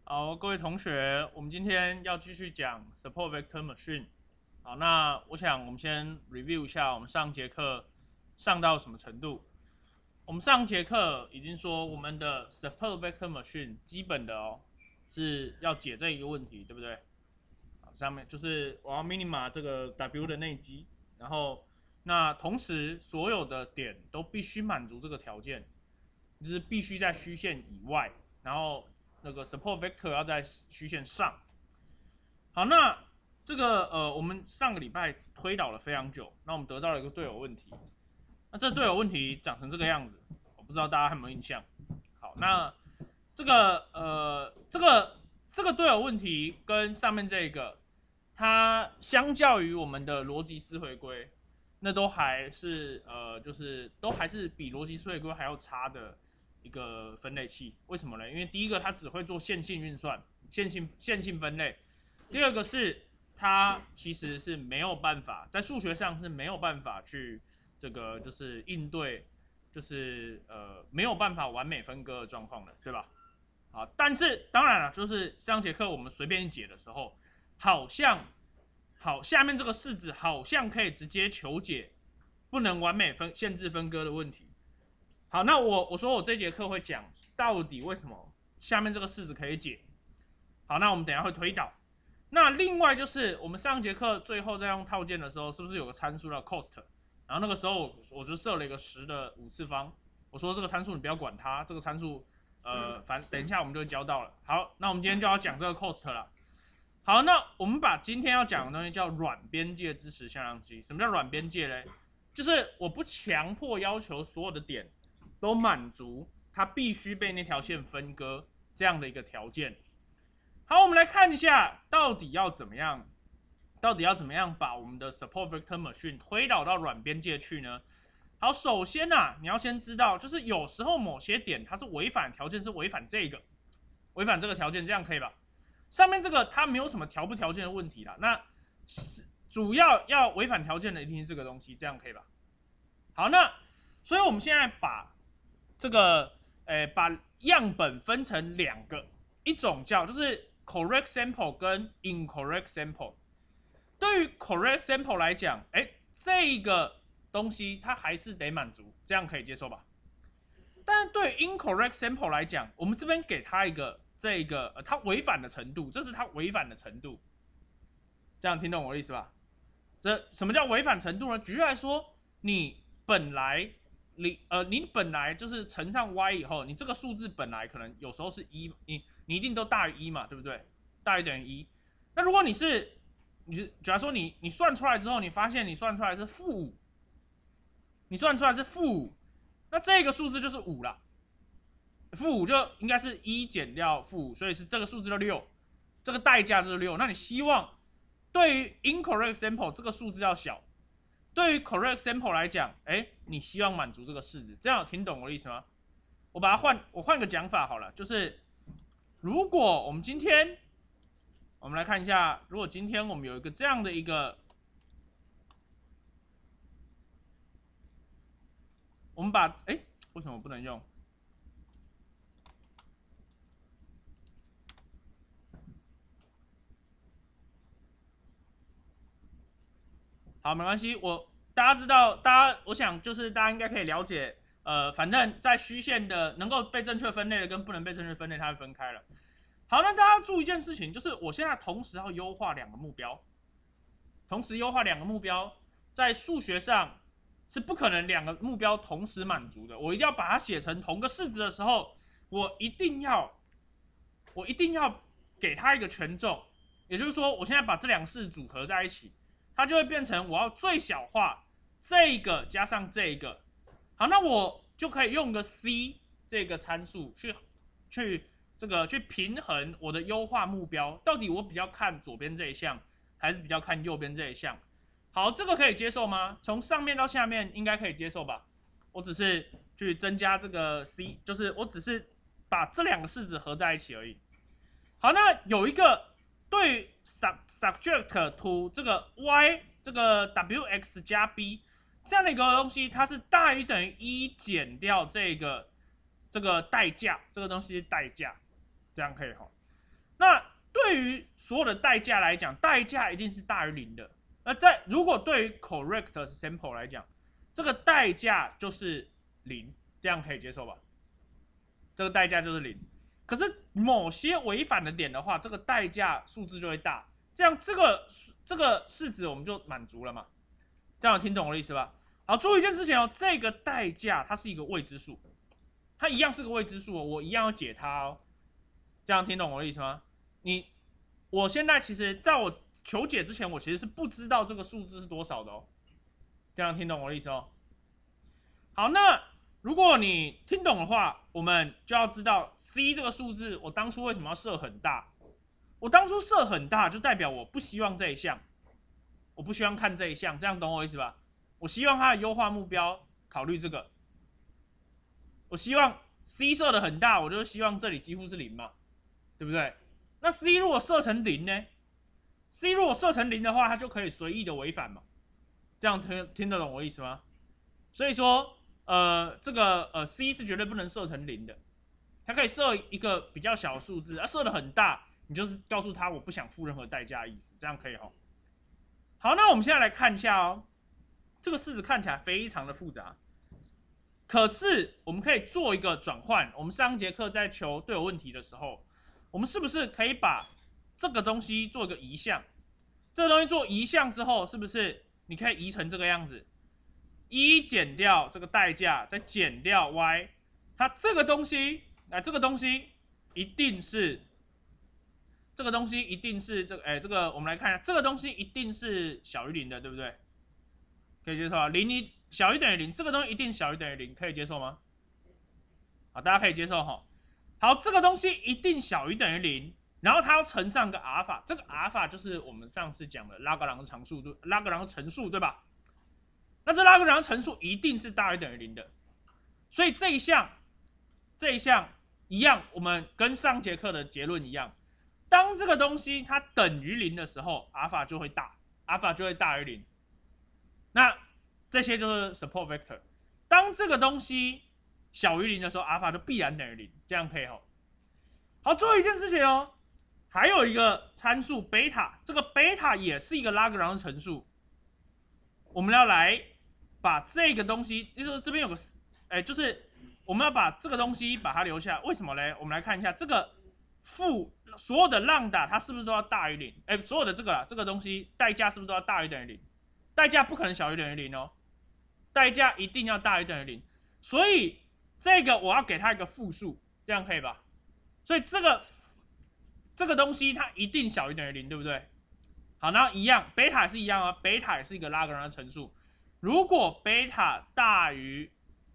好，各位同学，我们今天要继续讲 Support Vector Machine。好，那我想我们先 review 一下我们上节课上到什么程度。我们上节课已经说我们的 Support Vector Machine 基本的是要解这一个问题，对不对？好，上面就是我要 minima 这个 W 的内积，然后那同时所有的点都必须满足这个条件，就是必须在虚线以外，然后那个 support vector 要在虚线上。好，那这个我们上个礼拜推导了非常久，那我们得到了一个对偶问题。那这对偶问题长成这个样子，我不知道大家有没有印象。好，那这个对偶问题跟上面这个，它相较于我们的逻辑思回归，那都还是就是都还是比逻辑思回归还要差的一个分类器。为什么呢？因为第一个它只会做线性运算、线性分类；第二个是它其实是没有办法在数学上是没有办法去这个就是应对，就是没有办法完美分割的状况的，对吧？好，但是当然了，就是上节课我们随便解的时候，好像下面这个式子好像可以直接求解不能完美限制分割的问题。好，那我说我这节课会讲到底为什么下面这个式子可以解。好，那我们等一下会推导。那另外就是我们上节课最后在用套件的时候，是不是有个参数叫 cost？然后那个时候我就设了一个10的5次方，我说这个参数你不要管它，这个参数反正等一下我们就会教到了。好，那我们今天就要讲这个 cost 了。好，那我们把今天要讲的东西叫软边界支持向量机。什么叫软边界嘞？就是我不强迫要求所有的点都满足它必须被那条线分割这样的一个条件。好，我们来看一下到底要怎么样把我们的 support vector machine 推导到软边界去呢？好，首先你要先知道，就是有时候某些点它是违反条件，是违反这个条件，这样可以吧？上面这个它没有什么条不条件的问题啦，那主要违反条件的一定是这个东西，这样可以吧？好，那所以我们现在把这个把样本分成两个，一种叫就是 correct sample 跟 incorrect sample。对于 correct sample 来讲，这个东西它还是得满足，这样可以接受吧？但是对 incorrect sample 来讲，我们这边给它一个它违反的程度，这是它违反的程度，这样听懂我的意思吧？这什么叫违反程度呢？举例来说，你本来就是乘上 y 以后，你这个数字本来可能有时候是1，你一定都大于1嘛，对不对？大于等于1。那如果你假如说你算出来之后，你发现你算出来是-5，你算出来是-5，那这个数字就是5了。-5就应该是1减掉-5，所以是这个数字就6，这个代价就是6。那你希望对于 incorrect sample 这个数字要小，对于 correct sample 来讲，你希望满足这个式子，这样有听懂我的意思吗？我换个讲法好了，就是如果我们今天我们来看一下，如果今天我们有一个这样的一个，我们把为什么不能用？好，没关系，大家知道，我想就是大家应该可以了解，反正在虚线的能够被正确分类的跟不能被正确分类，它会分开了。好，那大家注意一件事情，就是我现在同时要优化两个目标，在数学上是不可能两个目标同时满足的。我一定要把它写成同个式子的时候，我一定要给它一个权重，也就是说，我现在把这两个式组合在一起，它就会变成我要最小化这个加上这个。好，那我就可以用个 c 这个参数去平衡我的优化目标，到底我比较看左边这一项，还是比较看右边这一项？好，这个可以接受吗？从上面到下面应该可以接受吧？我只是去增加这个 c， 就是我只是把这两个式子合在一起而已。好，那有一个对 subject to 这个 y 这个 wx 加 b 这样的一个东西，它是大于等于1减掉这个代价，这个东西是代价，这样可以哈。 对于所有的代价来讲，代价一定是大于0的。那如果对于 correct sample 来讲，这个代价就是0，这样可以接受吧？这个代价就是0。可是某些违反的点的话，这个代价数字就会大，这样这个式子我们就满足了嘛？这样有听懂我的意思吧？好，注意一件事情哦，这个代价它是一个未知数，它一样是个未知数哦，我一样要解它哦。这样听懂我的意思吗？我现在其实在我求解之前，我其实是不知道这个数字是多少的哦。这样听懂我的意思哦？好，那如果你听懂的话，我们就要知道 C 这个数字，我当初为什么要设很大？我当初设很大，就代表我不希望这一项，我不希望看这一项，这样懂我意思吧？我希望它的优化目标考虑这个，我希望 C 设的很大，我就希望这里几乎是0嘛，对不对？那 C 如果设成0呢 ？C 如果设成0的话，它就可以随意的违反嘛，这样听得懂我意思吗？所以说，这个C 是绝对不能设成0的，它可以设一个比较小的数字，设的很大，你就是告诉他我不想付任何代价的意思，这样可以吼。好，那我们现在来看一下哦，这个式子看起来非常的复杂，可是我们可以做一个转换。我们上节课在求对偶问题的时候，我们是不是可以把这个东西做一个移项？这个东西做移项之后，是不是你可以移成这个样子？一减掉这个代价，再减掉 y， 它这个东西，这个东西一定是，这个东西一定是这个我们来看一下，这个东西一定是小于0的，对不对？可以接受啊，0小于等于0，这个东西一定小于等于0，可以接受吗？好，大家可以接受哈。好，这个东西一定小于等于0，然后它要乘上个阿尔法，这个阿尔法就是我们上次讲的拉格朗日常数，拉格朗日乘数，对吧？那这拉格朗日乘数一定是大于等于0的，所以这一项一样，我们跟上节课的结论一样，当这个东西它等于0的时候，阿尔法就会大，阿尔法就会大于0。那这些就是 support vector。当这个东西小于0的时候，阿尔法就必然等于0，这样可以吼。好，注意一件事情哦，还有一个参数贝塔，这个贝塔也是一个拉格朗日乘数，我们要来把这个东西，就是这边有个，就是我们要把这个东西把它留下，为什么呢？我们来看一下这个所有的浪打它是不是都要大于0？所有的这个东西代价是不是都要大于等于0？代价不可能小于等于0哦，代价一定要大于等于0。所以这个我要给它一个负数，这样可以吧？所以这个东西它一定小于等于0，对不对？好，然后一样，贝塔是一样啊，贝塔也是一个拉格朗日乘数。如果贝塔大于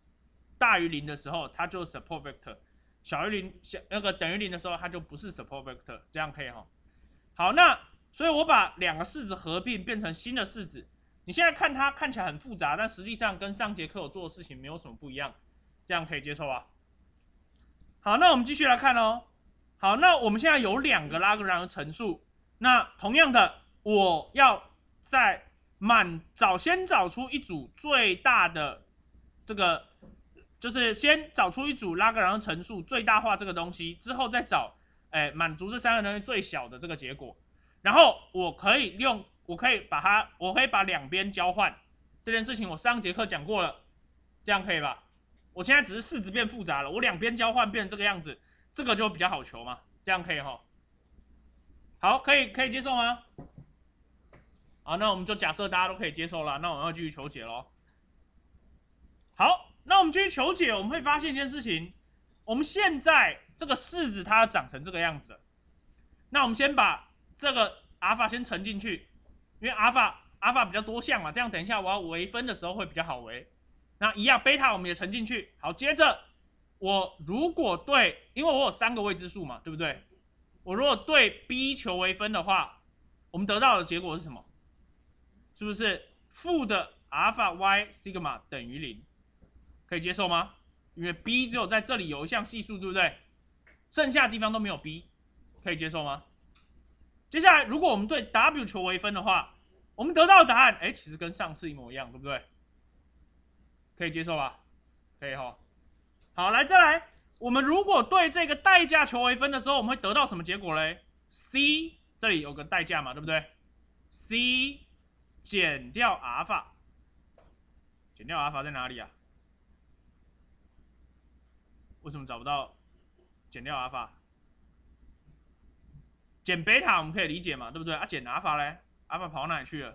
0的时候，它就 support vector； 小于0，等于0的时候，它就不是 support vector， 这样可以哈。好，那所以我把两个式子合并变成新的式子。你现在看它看起来很复杂，但实际上跟上节课我做的事情没有什么不一样，这样可以接受吧？好，那我们继续来看哦。好，那我们现在有2个拉格朗日乘数，那同样的，我要在先找出一组最大的这个，就是先找出一组拉格朗日乘数最大化这个东西，之后再找满足这3个东西最小的这个结果，然后我可以把两边交换，这件事情我上节课讲过了，这样可以吧？我现在只是式子变复杂了，我两边交换变成这个样子，这个就比较好求嘛，这样可以哈。好，可以接受吗？好，那我们就假设大家都可以接受了，那我们要继续求解咯。好，那我们继续求解，我们会发现一件事情，我们现在这个式子它长成这个样子了，那我们先把这个阿尔法先乘进去，因为阿尔法比较多项嘛，这样等一下我要微分的时候会比较好微。那一样，贝塔我们也乘进去。好，接着我如果对，因为我有3个未知数嘛，对不对？我如果对 b 求微分的话，我们得到的结果是什么？是不是负的阿尔法 y sigma 等于0？可以接受吗？因为 b 只有在这里有一项系数，对不对？剩下的地方都没有 b， 可以接受吗？接下来，如果我们对 w 求微分的话，我们得到的答案，其实跟上次一模一样，对不对？可以接受吧？可以哈。好，再来，我们如果对这个代价求微分的时候，我们会得到什么结果嘞？ c 这里有个代价嘛，对不对 ？c 减掉阿尔法，减掉阿尔法在哪里啊？为什么找不到减掉阿尔法？减贝塔我们可以理解嘛，对不对？啊，减阿尔法嘞，阿尔法跑到哪里去了？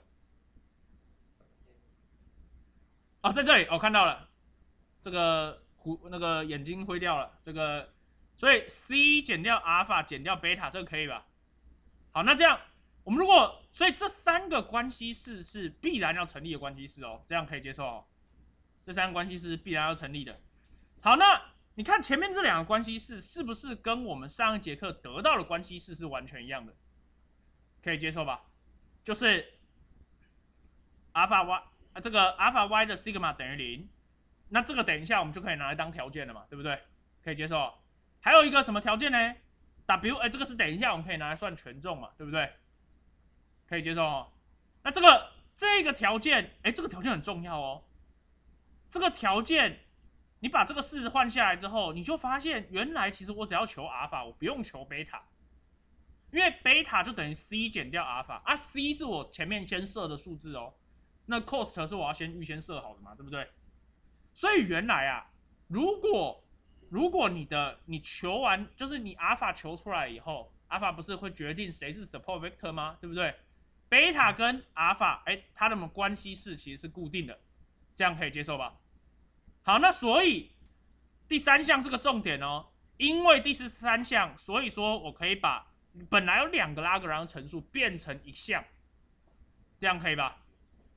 哦，在这里，我看到了，这个那个眼睛灰掉了，这个，所以 c 减掉阿尔法减掉贝塔，这个可以吧？好，那这样我们如果，所以这3个关系式是必然要成立的关系式哦，这样可以接受哦。这3个关系式是必然要成立的。好，那你看前面这2个关系式是不是跟我们上一节课得到的关系式是完全一样的？可以接受吧？就是阿尔法 y 这个阿尔法 y 的 sigma 等于0，那这个等一下我们就可以拿来当条件了嘛，对不对？可以接受。还有一个什么条件呢 ？w 这个是等一下我们可以拿来算权重嘛，对不对？可以接受哦。那这个条件，这个条件很重要哦。这个条件，你把这个式换下来之后，你就发现原来其实我只要求阿尔法，我不用求贝塔，因为贝塔就等于 c 减掉阿尔法啊 ，c 是我前面先设的数字哦。那 cost 是我要预先设好的嘛，对不对？所以原来啊，如果你求完，就是你阿尔法求出来以后，阿尔法不是会决定谁是 support vector 吗？对不对？贝塔跟阿尔法，它的关系式其实是固定的，这样可以接受吧？好，那所以第3项是个重点哦，因为第3项，所以说我可以把本来有2个拉格朗日乘数变成1项，这样可以吧？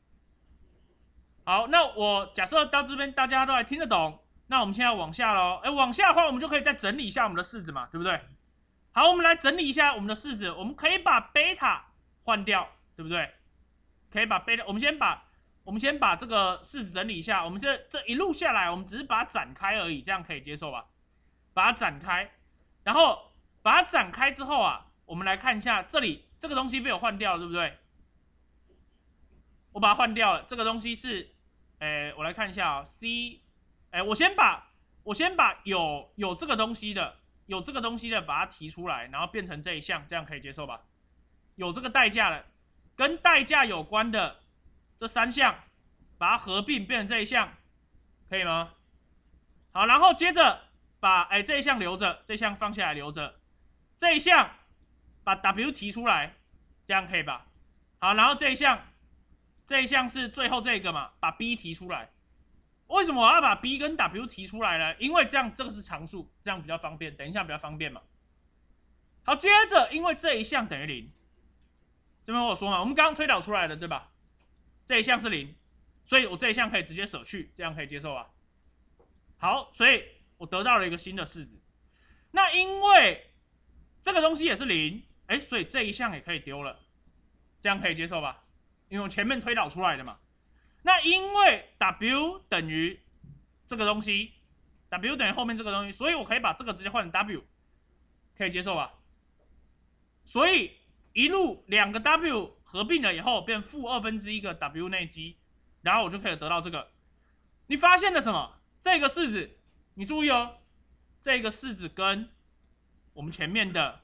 好，那我假设到这边大家都还听得懂，那我们现在往下喽。往下的话，我们就可以再整理一下我们的式子嘛，对不对？好，我们来整理一下我们的式子，我们可以把贝塔换掉，对不对？可以把贝塔，我们先把这个式子整理一下。我们这一路下来，我们只是把它展开而已，这样可以接受吧？把它展开，然后把它展开之后啊，我们来看一下这里这个东西被我换掉了，对不对？我把它换掉了，这个东西是，我来看一下啊 ，c， 我先把有这个东西的把它提出来，然后变成这一项，这样可以接受吧？有这个代价的，跟代价有关的这3项，把它合并变成这一项，可以吗？好，然后接着把这一项留着，这一项放下来留着，这一项把 w 提出来，这样可以吧？好，然后这一项是最后这个嘛，把 b 提出来。为什么我要把 b 跟 w 提出来呢？因为这个是常数，这样比较方便，等一下比较方便嘛。好，接着因为这一项等于0，这边我说嘛，我们刚刚推导出来的对吧？这一项是0，所以我这一项可以直接舍去，这样可以接受吧？好，所以我得到了一个新的式子。那因为这个东西也是0，所以这一项也可以丢了，这样可以接受吧？因为我前面推导出来的嘛。那因为 w 等于这个东西 ，w 等于后面这个东西，所以我可以把这个直接换成 w， 可以接受吧？所以一路2个 w 合并了以后，变-1/2个 w 内积，然后我就可以得到这个。你发现了什么？这个式子，你注意哦，这个式子跟我们前面的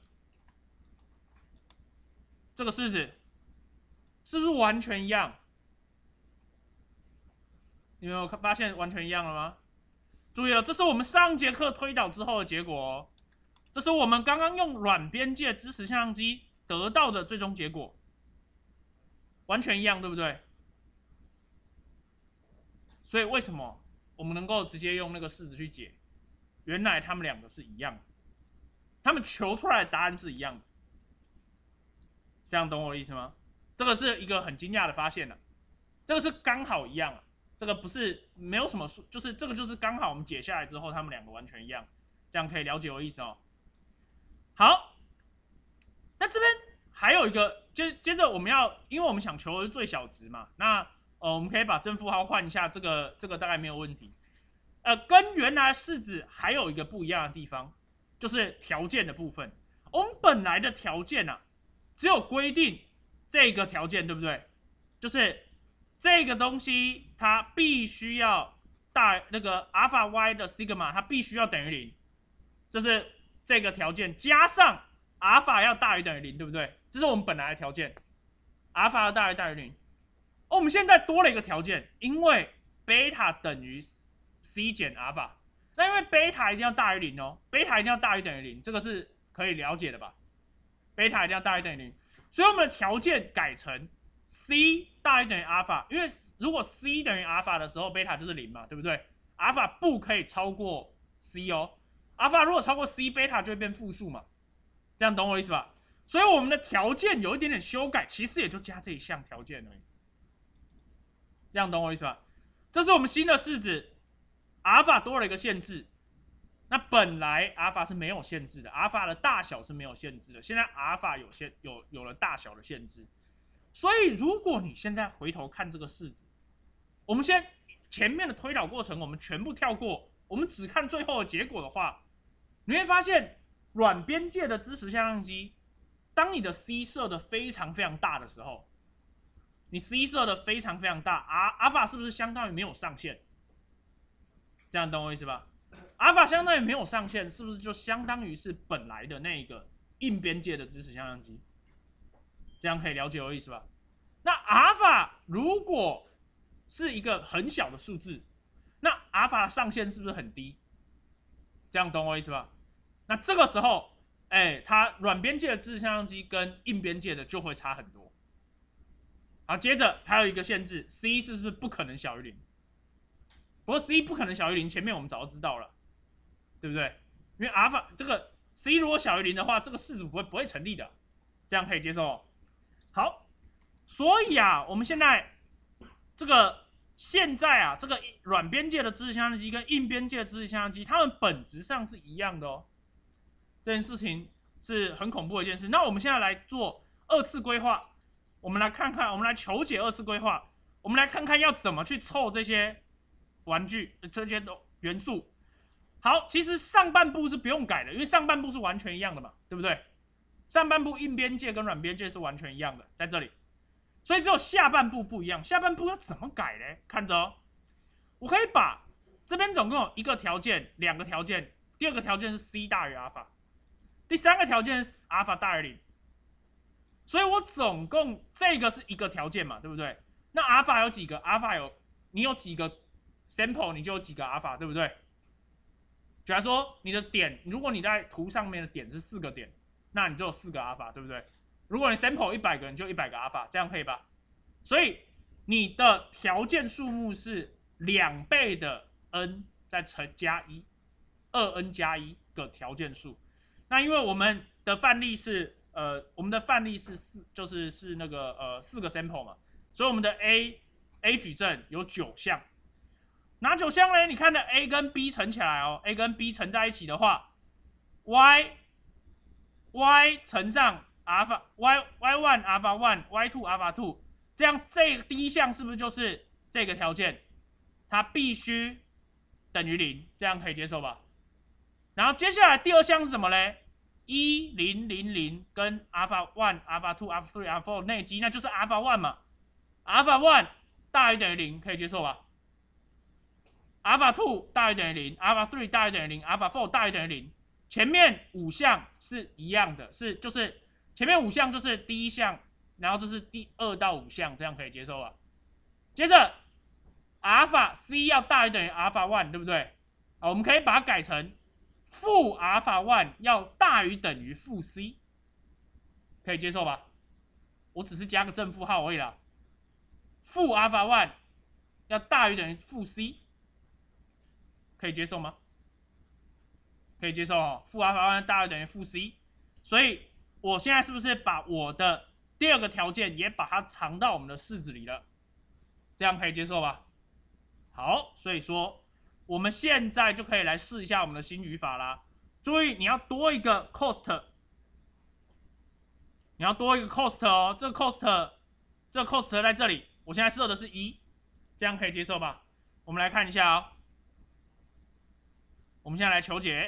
这个式子是不是完全一样？你们有发现完全一样了吗？注意了，这是我们上节课推导之后的结果哦。这是我们刚刚用软边界支持向量机得到的最终结果，完全一样，对不对？所以为什么我们能够直接用那个式子去解？原来他们2个是一样的，他们求出来的答案是一样的。这样懂我的意思吗？这个是一个很惊讶的发现了，这个是刚好一样啊。这个不是没有什么，就是这个就是刚好我们解下来之后，他们2个完全一样，这样可以了解我的意思哦。好，那这边还有一个，接着我们要，因为我们想求的是最小值嘛，那我们可以把正负号换一下，这个大概没有问题。跟原来式子还有一个不一样的地方，就是条件的部分。我们本来的条件啊，只有规定这个条件，对不对？就是这个东西它必须要大那个阿尔法 y 的 sigma 它必须要等于0，这是这个条件加上阿尔法要大于等于0，对不对？这是我们本来的条件，阿尔法要大于0。我们现在多了一个条件，因为贝塔等于 c 减阿尔法，那因为贝塔一定要大于0哦，贝塔一定要大于等于0，这个是可以了解的吧？贝塔一定要大于等于0，所以我们的条件改成 c 大于等于阿尔法，因为如果 c 等于阿尔法的时候，贝塔就是0嘛，对不对？阿尔法不可以超过 c 哦，阿尔法如果超过 c， 贝塔就会变负数嘛，这样懂我意思吧？所以我们的条件有一点点修改，其实也就加这一项条件而已，这样懂我意思吧？这是我们新的式子，阿尔法多了一个限制。那本来阿尔法是没有限制的，阿尔法的大小是没有限制的，现在阿尔法有了大小的限制。所以如果你现在回头看这个式子，我们先前面的推导过程我们全部跳过，我们只看最后的结果的话，你会发现软边界的支持向量积，当你的 c 设的非常非常大的时候，你 c 设的非常非常大，阿尔法是不是相当于没有上限？这样懂我意思吧？阿尔法相当于没有上限，是不是就相当于是本来的那个硬边界的支持向量积？这样可以了解我意思吧？那阿尔法如果是一个很小的数字，那阿尔法的上限是不是很低？这样懂我意思吧？那这个时候，它软边界的支持向量积跟硬边界的就会差很多。好，接着还有一个限制 ，c 是不是不可能小于0？不过 c 不可能小于0，前面我们早就知道了，对不对？因为阿尔法这个 c 如果小于0的话，这个式子不会成立的，这样可以接受哦。好，所以啊，我们现在这个软边界的支持向量积跟硬边界的支持向量积，它们本质上是一样的哦。这件事情是很恐怖的一件事。那我们现在来做二次规划，我们来看看，我们来求解二次规划，我们来看看要怎么去凑这些玩具这些元素。好，其实上半部是不用改的，因为上半部是完全一样的嘛，对不对？上半部硬边界跟软边界是完全一样的，在这里，所以只有下半部不一样。下半部要怎么改呢？看着哦，我可以把这边总共有一个条件、两个条件，第二个条件是 c 大于阿尔法，第三个条件是阿尔法大于0，所以我总共这个是一个条件嘛，对不对？那阿尔法有几个？阿尔法你有几个 sample， 你就有几个阿尔法，对不对？假如说你的点，如果你在图上面的点是4个点，那你就有4个阿尔法，对不对？如果你 sample 100个，你就100个阿尔法，这样可以吧？所以你的条件数目是2倍的 n 再加1，2n 加1个条件数。那因为我们的范例是就是那个4个 sample 嘛，所以我们的 A 矩阵有9项。哪9项呢？你看的 A 跟 B 乘起来哦 ，A 跟 B 乘在一起的话 ，y 乘上 alpha y1 alpha 1 y2 alpha 2， 这样这第一项是不是就是这个条件？它必须等于0，这样可以接受吧？然后接下来第二项是什么呢？1 0 0 0跟 alpha 1 alpha 2 alpha 3 alpha 4内积，那就是 alpha 1嘛 ，alpha 1大于等于0，可以接受吧？Alpha 2大于等于0 ，Alpha 3大于等于0 ，Alpha 4大于等于0。前面5项是一样的，就是前面5项就是第一项，然后这是第2到5项，这样可以接受吧？接着 Alpha C 要大于等于 Alpha 1，对不对？好，我们可以把它改成负 Alpha 1要大于等于负 C， 可以接受吧？我只是加个正负号而已啦。负 Alpha 1要大于等于负 C。可以接受吗？可以接受哦，负 alpha 1大于等于负 c， 所以我现在是不是把我的第二个条件也把它藏到我们的式子里了？这样可以接受吧？好，所以说我们现在就可以来试一下我们的新语法啦。注意，你要多一个 cost， 你要多一个 cost 哦，这个 cost 在这里，我现在设的是1，这样可以接受吧？我们来看一下哦。我们现在来求解。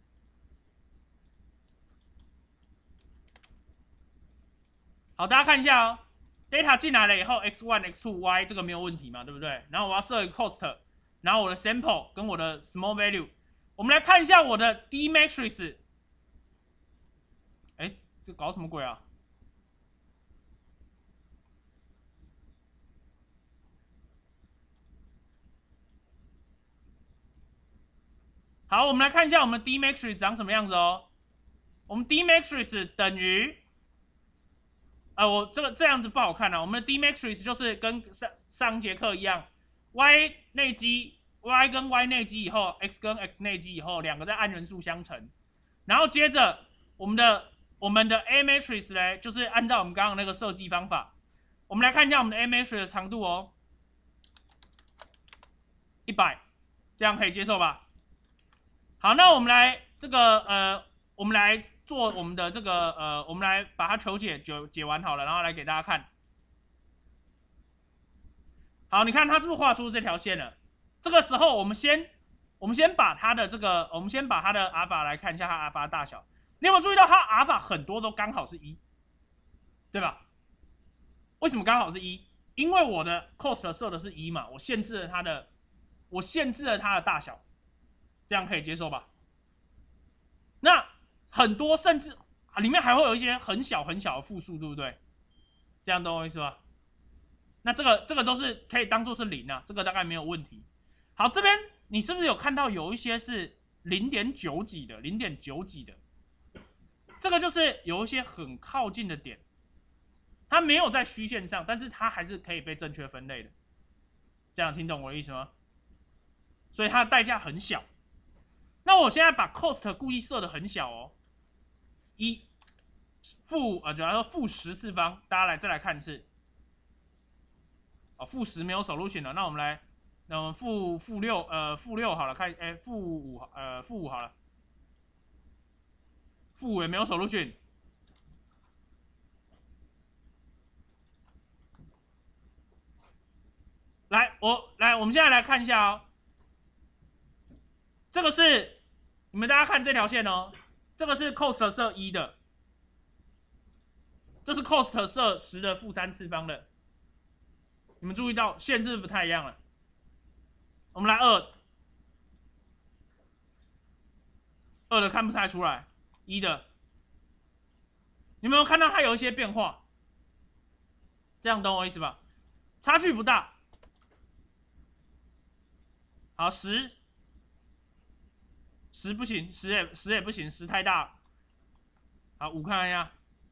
好，大家看一下哦 ，data 进来了以后 ，x1、x2、y 这个没有问题嘛，对不对？然后我要设一个 cost， 然后我的 sample 跟我的 small value， 我们来看一下我的 D matrix。 这搞什么鬼啊？好，我们来看一下我们的 D matrix 长什么样子哦。我们 D matrix 等于，我这样子不好看啊。我们的 D matrix 就是跟上节课一样 ，Y 内积 Y 跟 Y 内积以后 ，X 跟 X 内积以后，两个在按元素相乘，然后接着我们的 A matrix 呢，就是按照我们刚刚那个设计方法，我们来看一下我们的 A matrix 的长度哦，100，这样可以接受吧？好，那我们来这个我们来做我们的这个我们来把它求解解完好了，然后来给大家看。好，你看它是不是画出这条线了？这个时候我们先把它的这个，我们先把它的阿尔法来看一下它阿尔法大小。你有没有注意到它阿尔法很多都刚好是1，对吧？为什么刚好是1？因为我的 cost 设的是1嘛，我限制了它的大小。这样可以接受吧？那很多甚至里面还会有一些很小很小的复数，对不对？这样懂我意思吧？那这个都是可以当做是0啊，这个大概没有问题。好，这边你是不是有看到有一些是0.9几的，0.9几的？这个就是有一些很靠近的点，它没有在虚线上，但是它还是可以被正确分类的。这样听懂我的意思吗？所以它的代价很小。那我现在把 cost 故意设的很小哦，1假如说负10次方，大家再来看一次。负10没有 solution 了，那我们来，那我们负6好了，看负5好了，负5也没有 solution。我们现在来看一下哦。这个是你们大家看这条线哦，这个是 cost 设1的，这是 cost 设10的负3次方的。你们注意到线是不是不太一样了？我们来2的看不太出来，1的，你们有看到它有一些变化？这样懂我意思吧？差距不大。好，10不行，10也不行，10太大。好，5看一下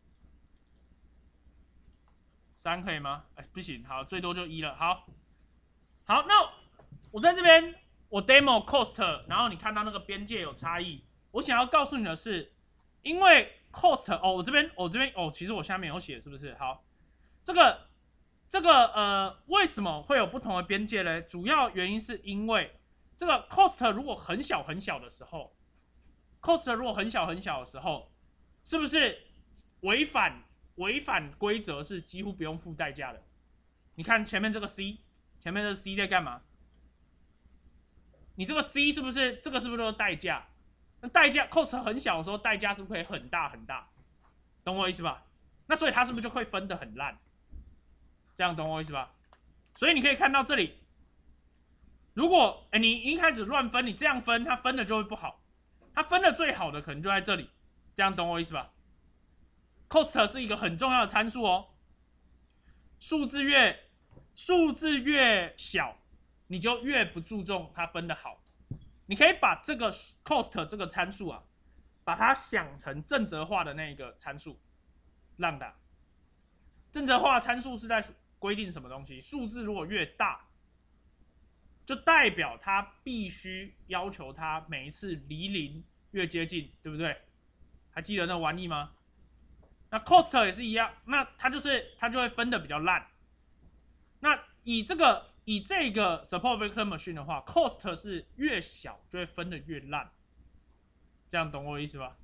，3可以吗？不行，好，最多就1了。好，那我在这边我 demo cost， 然后你看到那个边界有差异，我想要告诉你的是，因为 cost 我这边其实我下面有写，是不是？好，这个为什么会有不同的边界呢？主要原因是因为这个 cost 如果很小很小的时候 ，cost 如果很小很小的时候，是不是违反规则是几乎不用付代价的？你看前面这个 C， 前面这个 C 在干嘛？你这个 C 是不是这个是不是都是代价？那代价 cost 很小的时候，代价是不是可以很大很大？懂我意思吧？那所以它是不是就会分得很烂？这样懂我意思吧？所以你可以看到这里，如果你一开始乱分，你这样分，它分的就会不好。它分的最好的可能就在这里，这样懂我意思吧 ？cost 是一个很重要的参数哦，数字越小，你就越不注重它分的好。你可以把这个 cost 这个参数啊，把它想成正则化的那个参数，浪打。正则化参数是在规定什么东西？数字如果越大，就代表它必须要求它每一次离0越接近，对不对？还记得那玩意吗？那 cost 也是一样，那它就会分的比较烂。那以这个 support vector machine 的话 ，cost 是越小就会分的越烂，这样懂我的意思吧？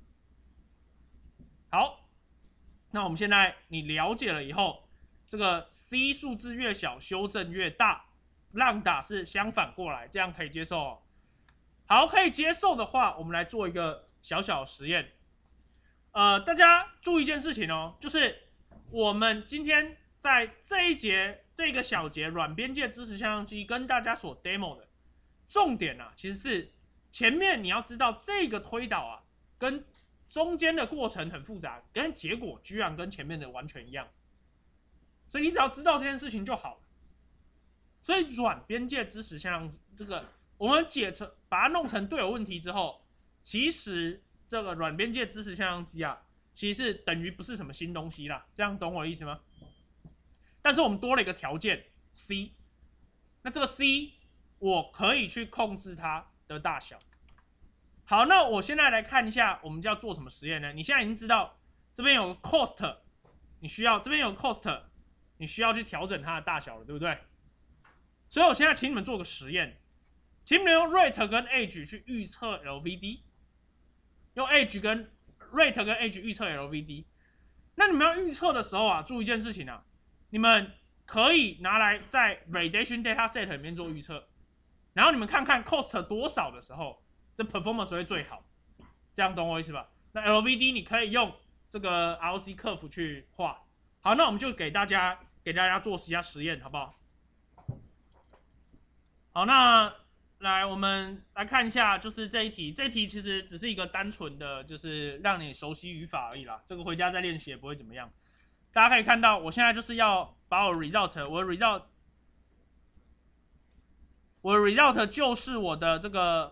好，那我们现在你了解了以后，这个 C 数字越小修正越大，浪打是相反过来，这样可以接受哦。好，可以接受的话，我们来做一个小小实验。大家注意一件事情哦，就是我们今天在这一节这个小节软边界支持向量机跟大家所 demo 的重点啊，其实是前面你要知道这个推导啊，跟中间的过程很复杂，但结果居然跟前面的完全一样。所以你只要知道这件事情就好了。所以软边界支持现象这个，我们把它弄成对偶问题之后，其实这个软边界支持现象机啊，其实是等于不是什么新东西啦。这样懂我的意思吗？但是我们多了一个条件 C， 那这个 C 我可以去控制它的大小。好，那我现在来看一下，我们要做什么实验呢？你现在已经知道这边有个 cost， 你需要这边有个 cost， 你需要去调整它的大小了，对不对？所以我现在请你们做个实验，请你们用 rate 跟 age 去预测 LVD， 用 age 跟 rate 跟 age 预测 LVD。那你们要预测的时候啊，注意一件事情啊，你们可以拿来在 validation dataset 里面做预测，然后你们看看 cost 多少的时候，这 performance 会最好。这样懂我意思吧？那 LVD 你可以用这个 ROC curve 去画。好，那我们就给大家做一下实验，好不好？好，那来我们来看一下，就是这一题其实只是一个单纯的，就是让你熟悉语法而已啦。这个回家再练习也不会怎么样。大家可以看到，我现在就是要把我 result， 我的 result 就是我的这个，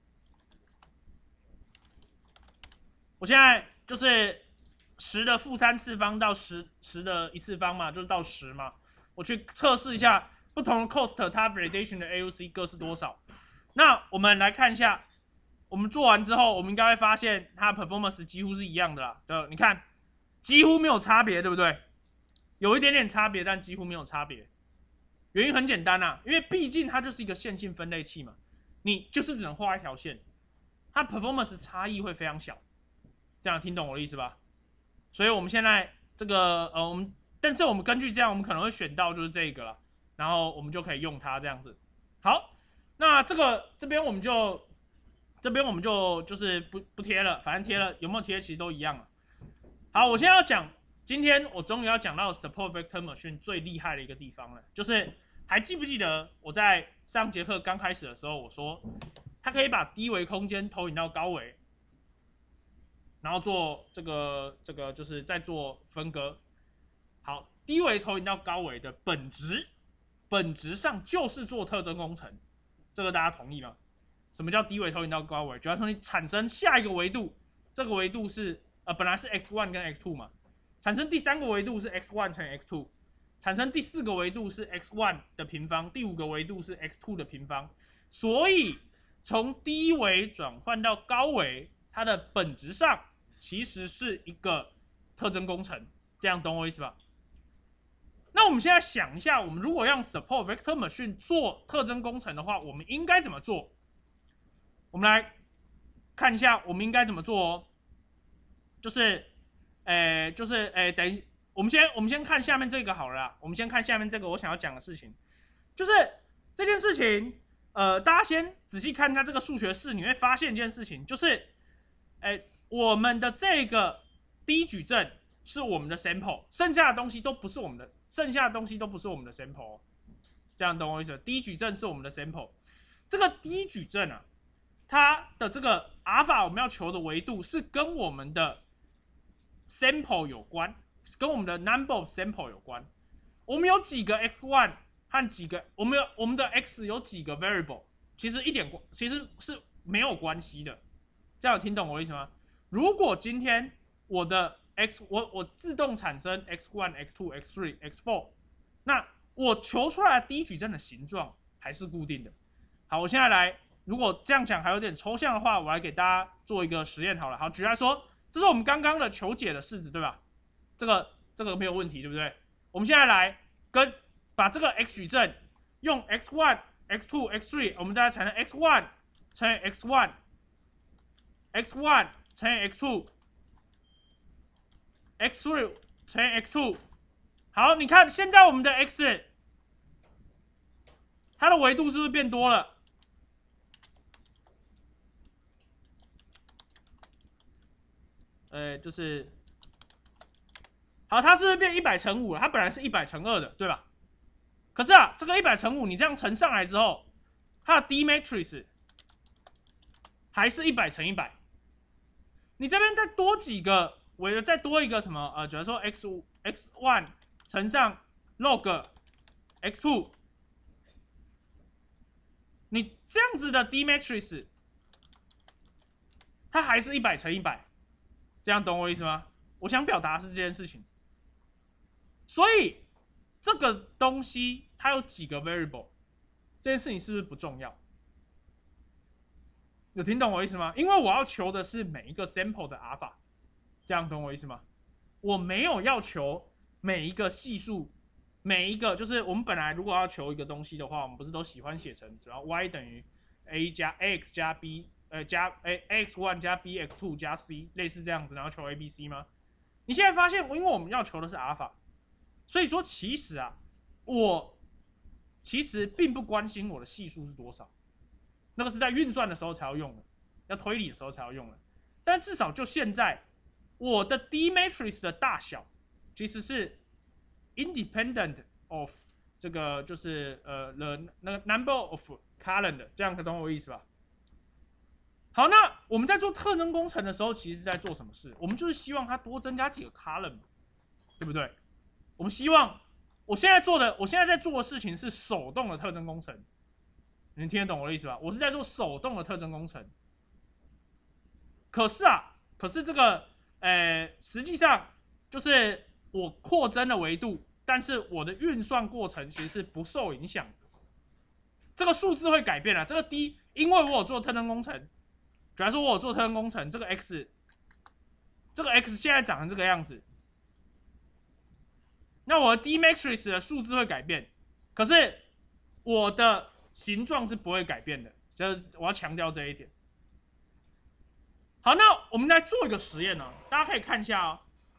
我现在就是10的负3次方到10的1次方嘛，就是到10嘛。我去测试一下不同的 cost 它 validation 的 AUC 各是多少。那我们来看一下，我们做完之后，我们应该会发现它的 performance 几乎是一样的啦。对，你看几乎没有差别，对不对？有一点点差别，但几乎没有差别。原因很简单啊，因为毕竟它就是一个线性分类器嘛，你就是只能画一条线，它 performance 差异会非常小。这样听懂我的意思吧？所以我们现在这个但是我们根据这样，我们可能会选到就是这个了，然后我们就可以用它这样子。好，那这边我们就是不贴了，反正贴了有没有贴其实都一样了。好，我现在要讲，今天我终于要讲到 support vector machine 最厉害的一个地方了，就是还记不记得我在上节课刚开始的时候我说，它可以把低维空间投影到高维，然后做这个就是在做分割。好，低维投影到高维的本质上就是做特征工程，这个大家同意吗？什么叫低维投影到高维？主要说你产生下一个维度，这个维度是本来是 x1 跟 x2 嘛，产生第3个维度是 x1 乘以 x2， 产生第4个维度是 x1 的平方，第5个维度是 x2 的平方。所以从低维转换到高维，它的本质上其实是一个特征工程，这样懂我意思吧？那我们现在想一下，我们如果让 support vector machine 做特征工程的话，我们应该怎么做？我们来看一下，我们应该怎么做哦。等一，我们先看下面这个好了啦。我们先看下面这个我想要讲的事情，就是这件事情，大家先仔细看一下这个数学式，你会发现一件事情，就是，我们的这个低矩阵是我们的 sample， 剩下的东西都不是我们的，sample，哦，这样懂我意思？低矩阵是我们的 sample， 这个低矩阵啊，它的这个阿尔法我们要求的维度是跟我们的 sample 有关，跟我们的 number of sample 有关。我们有几个 x1 和几个，我们的 x 有几个 variable， 其实是没有关系的。这样有听懂我的意思吗？如果今天我的 我自动产生 x1、x2、x3、x4， 那我求出来的低矩阵的形状还是固定的。好，我现在来，如果这样讲还有点抽象的话，我来给大家做一个实验好了。好，举例来说，这是我们刚刚的求解的式子，对吧？这个没有问题，对不对？我们现在来把这个 x 矩阵用 x1、x2、x3， 我们再来产生 x1 乘以 x1、x1 乘以 x2。x3 乘以 x2， 好，你看现在我们的 x， 它的维度是不是变多了？就是好，它是不是变100乘5了？它本来是100乘2的，对吧？可是啊，这个100乘5你这样乘上来之后，它的 D matrix 还是100乘100， 你这边再多几个，再多一个什么假如说 x1 乘上 log x2， 你这样子的 D matrix， 它还是100乘100，这样懂我意思吗？我想表达是这件事情，所以这个东西它有几个 variable， 这件事情是不是不重要？有听懂我意思吗？因为我要求的是每一个 sample 的 alpha， 这样懂我意思吗？我没有要求每一个系数，每一个就是我们本来如果要求一个东西的话，我们不是都喜欢写成主要 y 等于 a 加 x 加 b， 加 x1 加 b x2 加 c， 类似这样子，然后求 a b c 吗？你现在发现，因为我们要求的是 alpha， 所以说其实啊，我其实并不关心我的系数是多少。那个是在运算的时候才要用的，要推理的时候才要用的。但至少就现在，我的 D matrix 的大小其实是 independent of 这个就是那个 number of column 的，这样可懂我意思吧？好，那我们在做特征工程的时候，其实是在做什么事？我们就是希望它多增加几个 column， 对不对？我们希望我现在在做的事情是手动的特征工程。你听得懂我的意思吧？我是在做手动的特征工程。可是这个，实际上就是我扩增了维度，但是我的运算过程其实是不受影响的。这个数字会改变啊，这个 D， 因为我有做特征工程，假如说我有做特征工程，这个 X 现在长成这个样子，那我的 D matrix 的数字会改变，可是我的形状是不会改变的，就是我要强调这一点。好，那我们来做一个实验呢，大家可以看一下哦。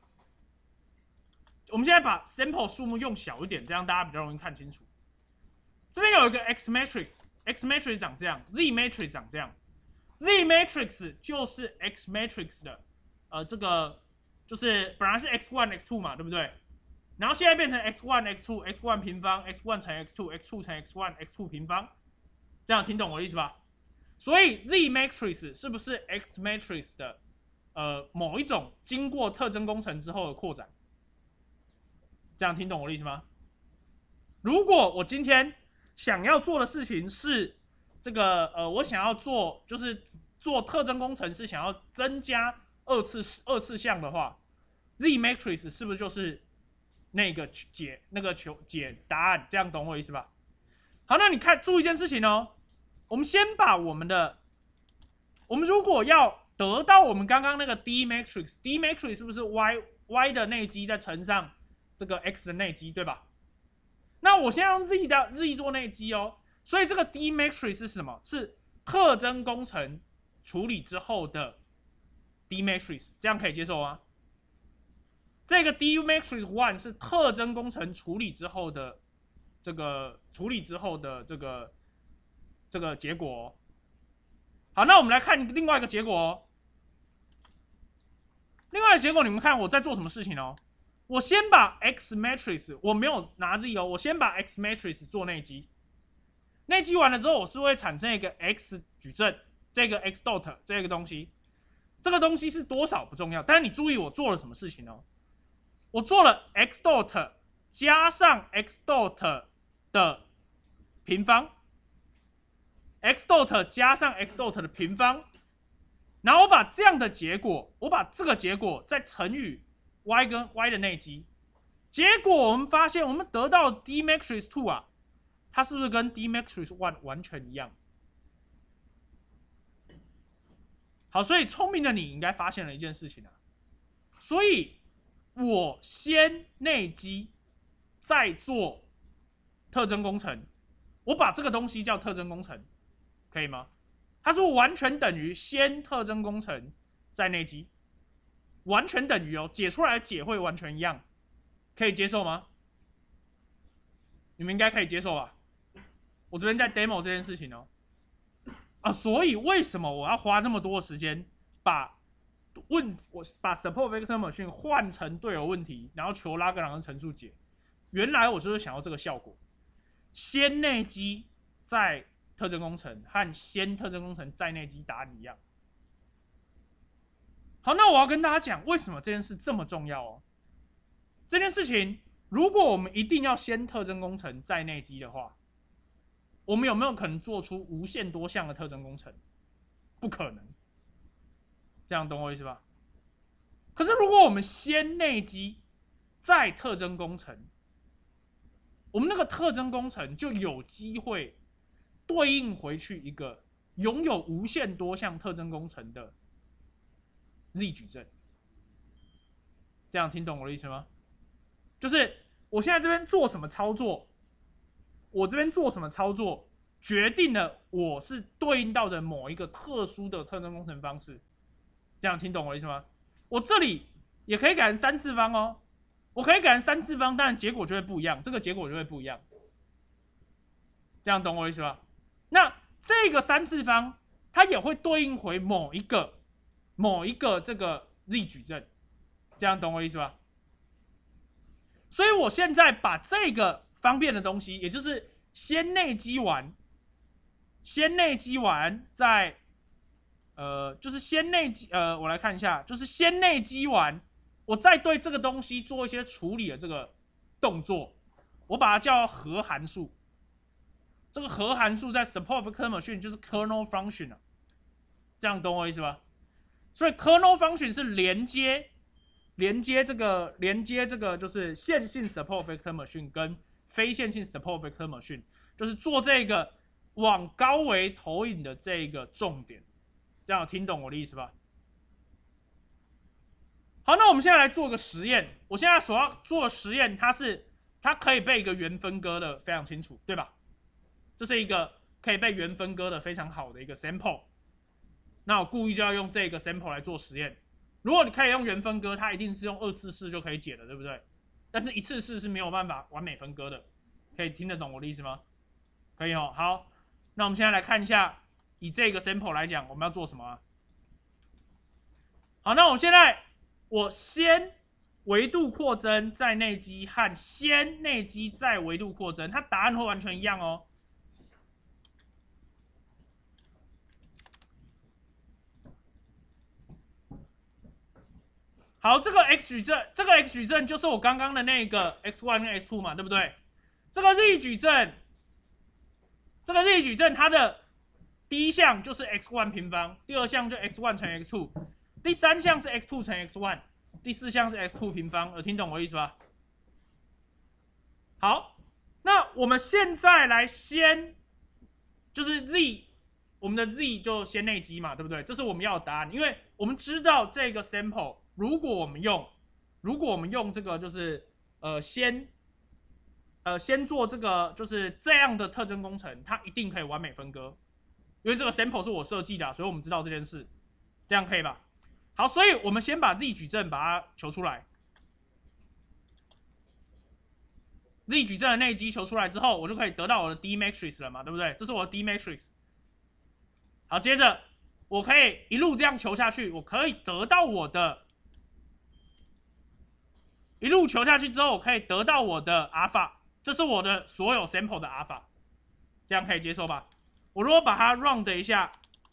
我们现在把 sample 数目用小一点，这样大家比较容易看清楚。这边有一个 x matrix，x matrix 长这样 ，z matrix 长这样。z matrix 就是 x matrix 的，这个就是本来是 x1 x2 嘛，对不对？然后现在变成 x1 x2 x1 平方 x1 乘 x2 x2 乘 x1 x2 平方，这样听懂我的意思吧？所以 z matrix 是不是 x matrix 的某一种经过特征工程之后的扩展？这样听懂我的意思吗？如果我今天想要做的事情是这个我想要做就是做特征工程是想要增加二次项的话 ，z matrix 是不是就是那个解答案？这样懂我意思吧？好，那你看注意一件事情哦，我们先把我们如果要得到我们刚刚那个 D matrix 是不是 y 的内积再乘上这个 x 的内积，对吧？那我先用 z 做内积哦，所以这个 D matrix 是什么？是特征工程处理之后的 D matrix， 这样可以接受吗？这个 D matrix 1是特征工程处理之后的这个结果哦。好，那我们来看另外一个结果哦。另外一个结果，你们看我在做什么事情哦？我先把 x matrix， 我没有拿 z 哦，我先把 x matrix 做内积。内积完了之后，我是会产生一个 x 矩阵，这个 x dot 这个东西，这个东西是多少不重要，但是你注意我做了什么事情哦？我做了 x dot 加上 x dot 的平方 ，x dot 加上 x dot 的平方，然后我把这样的结果，我把这个结果再乘以 y 跟 y 的内积，结果我们发现我们得到 D matrix 2啊，它是不是跟 D matrix 1完全一样？好，所以聪明的你应该发现了一件事情啊，所以我先内积，再做特征工程，我把这个东西叫特征工程，可以吗？它是完全等于先特征工程再内积，完全等于哦，解出来的解会完全一样，可以接受吗？你们应该可以接受吧？我这边在 demo 这件事情哦。所以为什么我要花那么多的时间把support vector machine 换成对偶问题，然后求拉格朗日乘数解？原来我就是想要这个效果，先内积再特征工程和先特征工程再内积答案一样。 好，那我要跟大家讲为什么这件事这么重要哦。这件事情，如果我们一定要先特征工程再内基的话，我们有没有可能做出无限多项的特征工程？不可能。这样懂我意思吧？可是如果我们先内基再特征工程，我们那个特征工程就有机会对应回去一个拥有无限多项特征工程的 Z 矩阵。这样听懂我的意思吗？就是我现在这边做什么操作，我这边做什么操作，决定了我是对应到的某一个特殊的特征工程方式。这样听懂我的意思吗？我这里也可以改成3次方哦，我可以改成3次方，但结果就会不一样，这个结果就会不一样。这样懂我的意思吧？那这个3次方，它也会对应回某一个这个 Z 矩阵。这样懂我意思吧？所以我现在把这个方便的东西，也就是先内基完，再就是先内基我来看一下，就是先内基完，我再对这个东西做一些处理的这个动作，我把它叫核函数。这个核函数在 support vector machine 就是 kernel function 啊，这样懂我意思吧？所以 kernel function 是连接这个就是线性 support vector machine 跟非线性 support vector machine， 就是做这个往高维投影的这个重点。这样有听懂我的意思吧？好，那我们现在来做个实验。我现在所要做的实验，它可以被一个圆分割的非常清楚，对吧？这是一个可以被圆分割的非常好的一个 sample。那我故意就要用这个 sample 来做实验。如果你可以用圆分割，它一定是用2次式就可以解的，对不对？但是1次式是没有办法完美分割的，可以听得懂我的意思吗？可以哦。好，那我们现在来看一下，以这个 sample 来讲，我们要做什么啊？好，那我先维度扩增再内基和先内基再维度扩增，它答案会完全一样哦。好，这个 X 矩阵就是我刚刚的那个 x1 跟 x2 嘛，对不对？这个 Z 矩阵它的第一项就是 x1 平方，第二项就 x1 乘 x2， 第三项是 x2 乘 x1， 第四项是 x2 平方，有听懂我的意思吧？好，那我们现在来就是 Z， 我们的 Z 就先内基嘛，对不对？这是我们要的答案，因为我们知道这个 sample。如果我们用这个就是先做这个就是这样的特征工程，它一定可以完美分割，因为这个 sample 是我设计的，所以我们知道这件事，这样可以吧？好，所以我们先把 Z 矩阵把它求出来。Z 矩阵的内基求出来之后，我就可以得到我的 D matrix 了嘛，对不对？这是我的 D matrix。好，接着我可以一路这样求下去，我可以得到我的。一路求下去之后，我可以得到我的阿尔法，这是我的所有 sample 的阿尔法，这样可以接受吧？我如果把它 round 一下，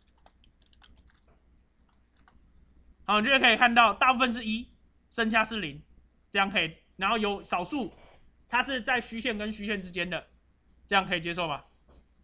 好，你就可以看到大部分是1，剩下是0，这样可以。然后有少数它是在虚线跟虚线之间的，这样可以接受吧？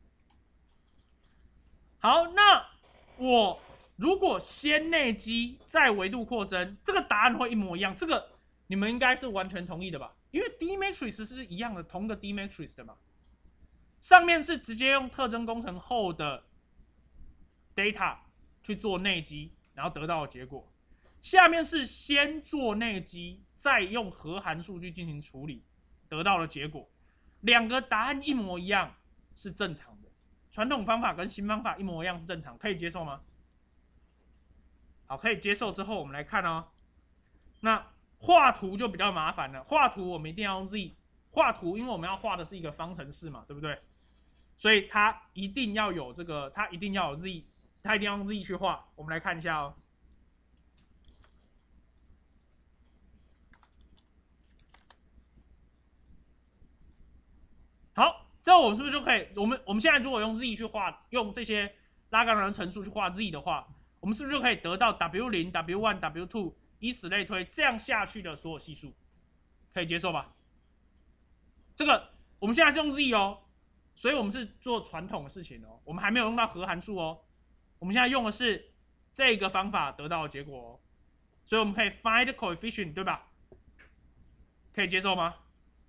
好，那我如果先内基再维度扩增，这个答案会一模一样，这个。你们应该是完全同意的吧？因为 D matrix 是一样的，同个 D matrix 的嘛。上面是直接用特征工程后的 data 去做内基，然后得到的结果。下面是先做内基，再用核函数去进行处理，得到的结果。两个答案一模一样是正常的。传统方法跟新方法一模一样是正常，可以接受吗？好，可以接受之后，我们来看哦。那画图就比较麻烦了，画图我们一定要用 Z 画图，因为我们要画的是一个方程式嘛，对不对？所以它一定要有这个，它一定要有 Z， 它一定要用 Z 去画。我们来看一下哦。好，这我们是不是就可以？我们现在如果用 Z 去画，用这些拉格朗日乘数去画 Z 的话，我们是不是就可以得到 W0、W1、W2，以此类推，这样下去的所有系数，可以接受吧？这个我们现在是用 Z 哦，所以我们是做传统的事情哦，我们还没有用到核函数哦，我们现在用的是这个方法得到的结果哦，所以我们可以 find coefficient， 对吧？可以接受吗？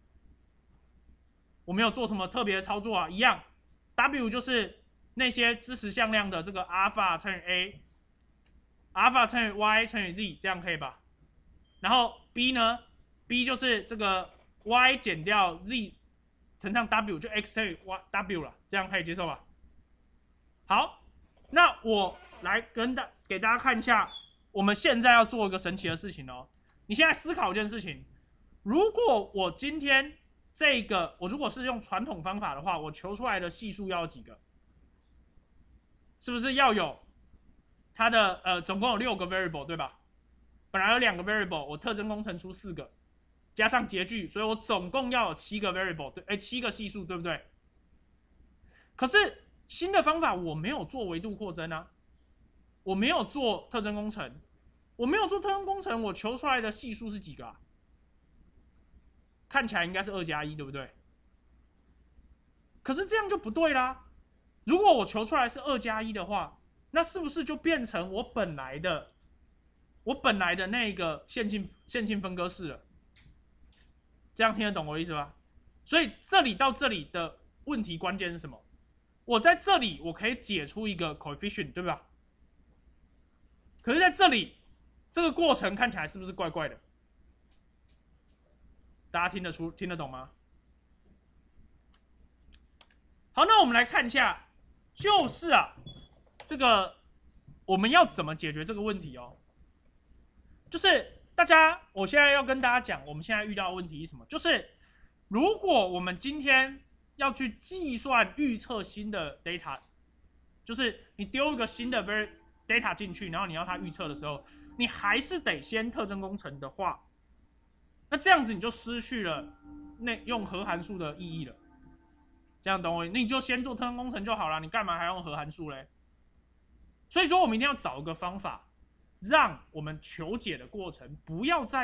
我没有做什么特别的操作啊，一样 ，W 就是那些支持向量的这个阿尔法乘以 A， 阿尔法乘以 Y 乘以 Z， 这样可以吧？然后 B 呢 ？B 就是这个 Y 减掉 Z 乘上 W， 就 X 乘以 W 了，这样可以接受吧？好，那我来给大家看一下，我们现在要做一个神奇的事情哦。你现在思考一件事情，如果我今天我如果是用传统方法的话，我求出来的系数要有几个？是不是要有它的总共有6个 variable 对吧？本来有2个 variable， 我特征工程出4个，加上截距，所以我总共要有7个 variable， 对，7个系数，对不对？可是新的方法我没有做维度扩增啊，我没有做特征工程，我求出来的系数是几个啊？看起来应该是2+1，对不对？可是这样就不对啦。如果我求出来是2+1的话，那是不是就变成我本来的那个线性分割式了？这样听得懂我的意思吧？所以这里到这里的问题关键是什么？我在这里我可以解出一个 coefficient， 对吧？可是在这里这个过程看起来是不是怪怪的？大家听得懂吗？好，那我们来看一下，就是啊，这个我们要怎么解决这个问题哦？就是我现在要跟大家讲，我们现在遇到的问题是什么？就是如果我们今天要去计算预测新的 data， 就是你丢一个新的 data 进去，然后你要它预测的时候，你还是得先特征工程的话，那这样子你就失去了用核函数的意义了。这样懂我？你就先做特征工程就好了，你干嘛还用核函数嘞？所以说，我们一定要找一个方法，让我们求解的过程不要再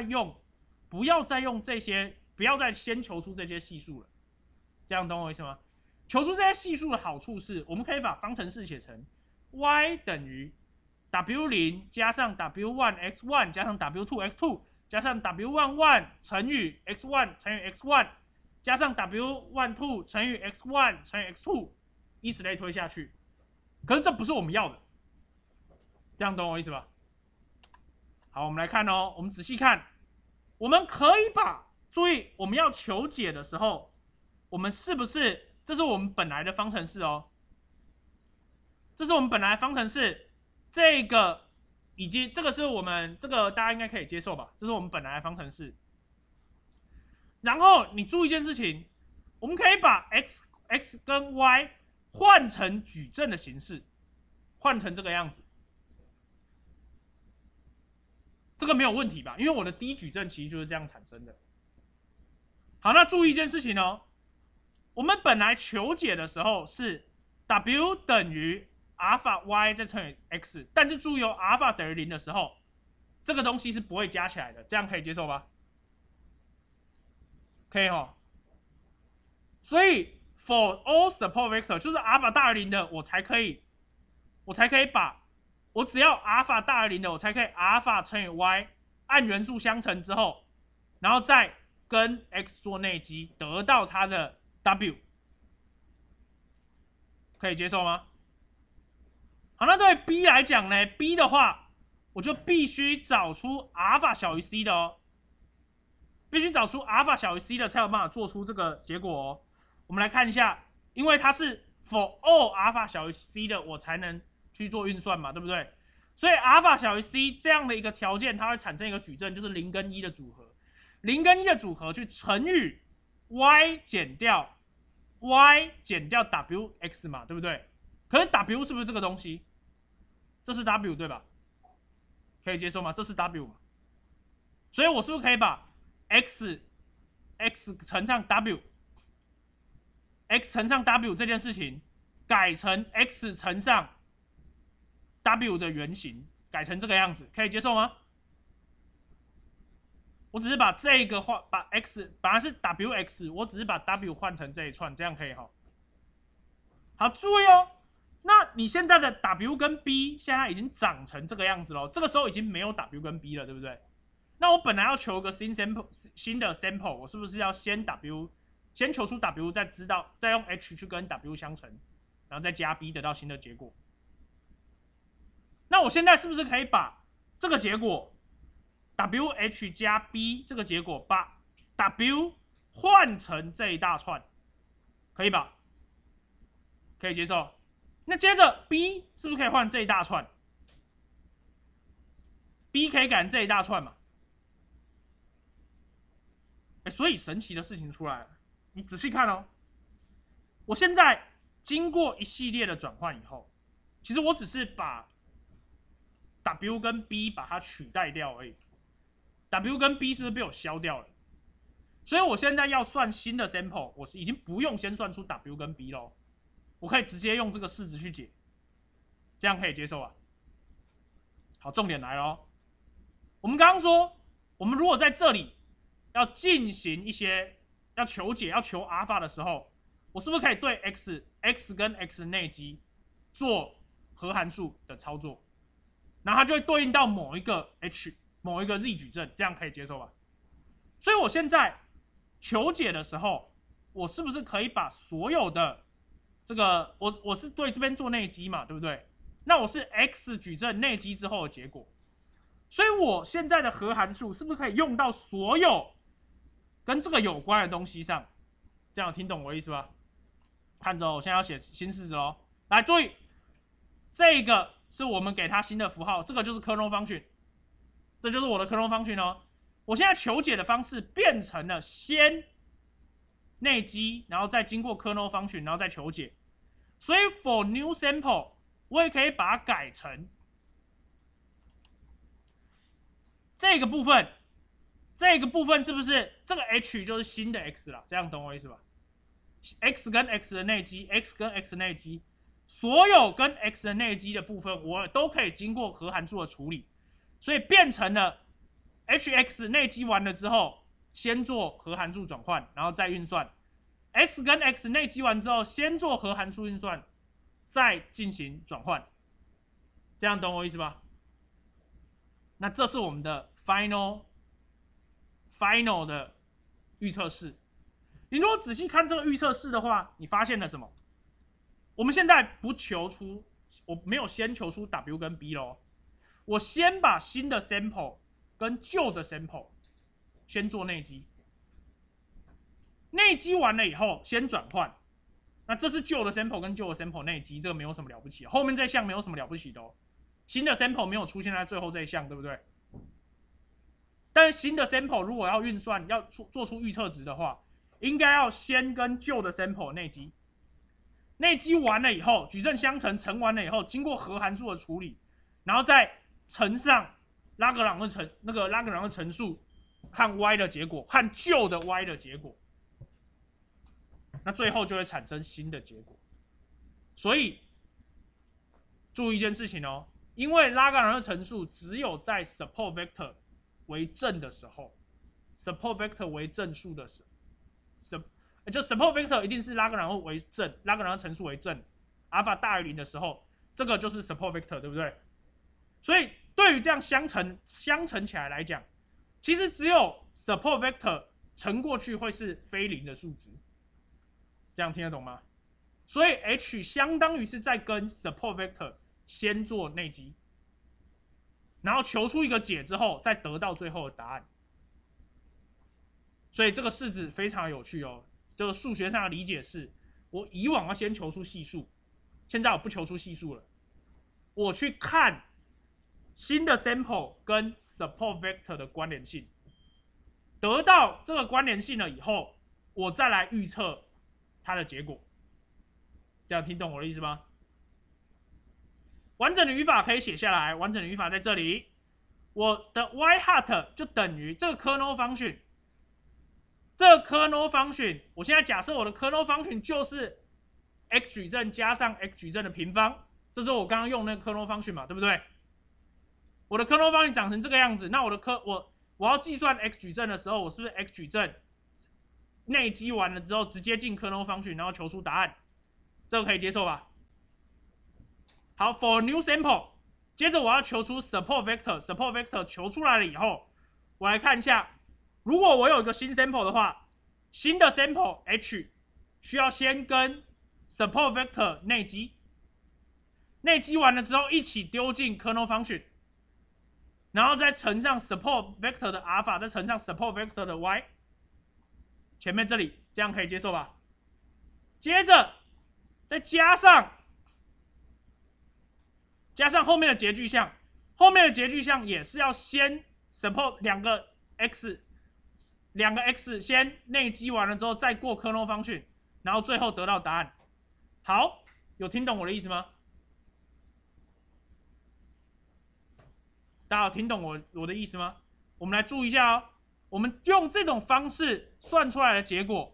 先求出这些系数了。这样懂我意思吗？求出这些系数的好处是，我们可以把方程式写成 y 等于 W0 加上 W1 x1 加上 W2 x2 加上 W11 乘以 x1 乘以 x1 加上 W12 乘以 x1 乘以 x2， 以此类推下去。可是这不是我们要的，这样懂我意思吧？好，我们来看哦，我们仔细看，我们可以注意，我们要求解的时候，我们是不是这是我们本来的方程式哦？这是我们本来的方程式，这个以及这个是我们大家应该可以接受吧？这是我们本来的方程式。然后你注意一件事情，我们可以把 x 跟 y 换成矩阵的形式，换成这个样子，这个没有问题吧？因为我的第一矩阵其实就是这样产生的。好，那注意一件事情哦，我们本来求解的时候是 w 等于阿尔法 y 再乘以 x， 但是注意哦，阿尔法等于0的时候，这个东西是不会加起来的，这样可以接受吧？可以哦。所以 for all support vector 就是阿尔法大于0的，我才可以把我只要阿尔法大于0的，我才可以阿尔法乘以 y 按元素相乘之后，然后再跟 x 做内积，得到它的 w， 可以接受吗？好，那对 b 来讲呢 ，b 的话，我就必须找出阿尔法小于 c 的哦，必须找出阿尔法小于 c 的才有办法做出这个结果哦。我们来看一下，因为它是 for all 阿尔法小于 c 的，我才能去做运算嘛，对不对？所以阿尔法小于 c 这样的一个条件，它会产生一个矩阵，就是0跟1的组合，0跟1的组合去乘以 y 减掉 wx 嘛，对不对？可是 w 是不是这个东西？这是 w 对吧？可以接受吗？这是 w 嘛？所以我是不是可以把 x 乘上 w 这件事情改成 x 乘上 w 的原型改成这个样子，可以接受吗？我只是把这个把 x 本来是 wx， 我只是把 w 换成这一串，这样可以哈。好，注意哦。那你现在的 w 跟 b 现在已经长成这个样子了，这个时候已经没有 w 跟 b 了，对不对？那我本来要求个新的 sample， 我是不是要先求出 w， 再用 h 去跟 w 相乘，然后再加 b 得到新的结果？那我现在是不是可以把这个结果 wh 加 b 这个结果把 w 换成这一大串，可以吧？可以接受。那接着 b 是不是可以换这一大串 ？b 可以改成这一大串嘛？所以神奇的事情出来了，你仔细看哦。我现在经过一系列的转换以后，其实我只是把 w 跟 b 把它取代掉而已。w 跟 b 是不是被我消掉了？所以我现在要算新的 sample， 我是已经不用先算出 w 跟 b 咯，我可以直接用这个式子去解，这样可以接受啊？好，重点来了，我们刚刚说，我们如果在这里要进行一些要求解、要求阿尔法的时候，我是不是可以对 x 跟 x 内积做和函数的操作，然后它就会对应到某一个 h、某一个 z 矩阵，这样可以接受吧？所以我现在求解的时候，我是不是可以把所有的这个我是对这边做内积嘛，对不对？那我是 x 矩阵内积之后的结果，所以我现在的和函数是不是可以用到所有跟这个有关的东西上？这样听懂我的意思吧？看着，我现在要写新式子喽。来，注意，这个是我们给它新的符号，这个就是 kernel function， 这就是我的 kernel function 哦。我现在求解的方式变成了先内积，然后再经过 kernel function， 然后再求解。所以 for new sample， 我也可以把它改成这个部分。这个部分是不是这个 h 就是新的 x 了？这样懂我意思吧？ x 跟 x 的内积 ，x 跟 x 内积，所有跟 x 的内积的部分，我都可以经过和函数的处理，所以变成了 hx 内积完了之后，先做和函数转换，然后再运算。x 跟 x 内积完之后，先做和函数运算，再进行转换。这样懂我意思吧？那这是我们的 final 的预测式。你如果仔细看这个预测式的话，你发现了什么？我们现在不求出，我没有先求出 w 跟 b 咯，我先把新的 sample 跟旧的 sample 先做内积，内积完了以后先转换。那这是旧的 sample 跟旧的 sample 内积，这个没有什么了不起，后面这一项没有什么了不起的哦。新的 sample 没有出现在最后这一项，对不对？但是新的 sample 如果要运算，要做出预测值的话，应该要先跟旧的 sample 内积，内积完了以后，矩阵相乘，乘完了以后，经过和函数的处理，然后再乘上拉格朗日乘数和 y 的结果，和旧的 y 的结果，那最后就会产生新的结果。所以注意一件事情哦，因为拉格朗日乘数只有在 support vector 为正的时候 ，support vector 为正数的时候，就 support vector 一定是拉格朗日为正，拉格朗日乘数为正，阿尔法大于0的时候，这个就是 support vector， 对不对？所以对于这样相乘起来来讲，其实只有 support vector 乘过去会是非0的数值，这样听得懂吗？所以 h 相当于是在跟 support vector 先做内积，然后求出一个解之后，再得到最后的答案。所以这个式子非常有趣哦。这个数学上的理解是，我以往要先求出系数，现在我不求出系数了，我去看新的 sample 跟 support vector 的关联性，得到这个关联性了以后，我再来预测它的结果。这样听懂我的意思吗？完整的语法可以写下来，完整的语法在这里。我的 y hat 就等于这个 kernel function， 这个 kernel function， 我现在假设我的 kernel function 就是 x 矩阵加上 x 矩阵的平方， 这是我刚刚用那个 kernel function 嘛，对不对？我的 kernel function 长成这个样子，那我要计算 x 矩阵的时候，我是不是 x 矩阵内积完了之后直接进 kernel function， 然后求出答案？这个可以接受吧？好 ，for new sample， 接着我要求出 support vector，support vector 求出来了以后，我来看一下，如果我有一个新 sample 的话，新的 sample h 需要先跟 support vector 内积，内积完了之后一起丢进 kernel function， 然后再乘上 support vector 的 alpha， 再乘上 support vector 的 y， 前面这里这样可以接受吧？接着再加上后面的截距项，后面的截距项也是要先 support 两个 x 先内积完了之后再过 kernel function， 然后最后得到答案。好，有听懂我的意思吗？大家有听懂我的意思吗？我们来注意一下哦，我们用这种方式算出来的结果。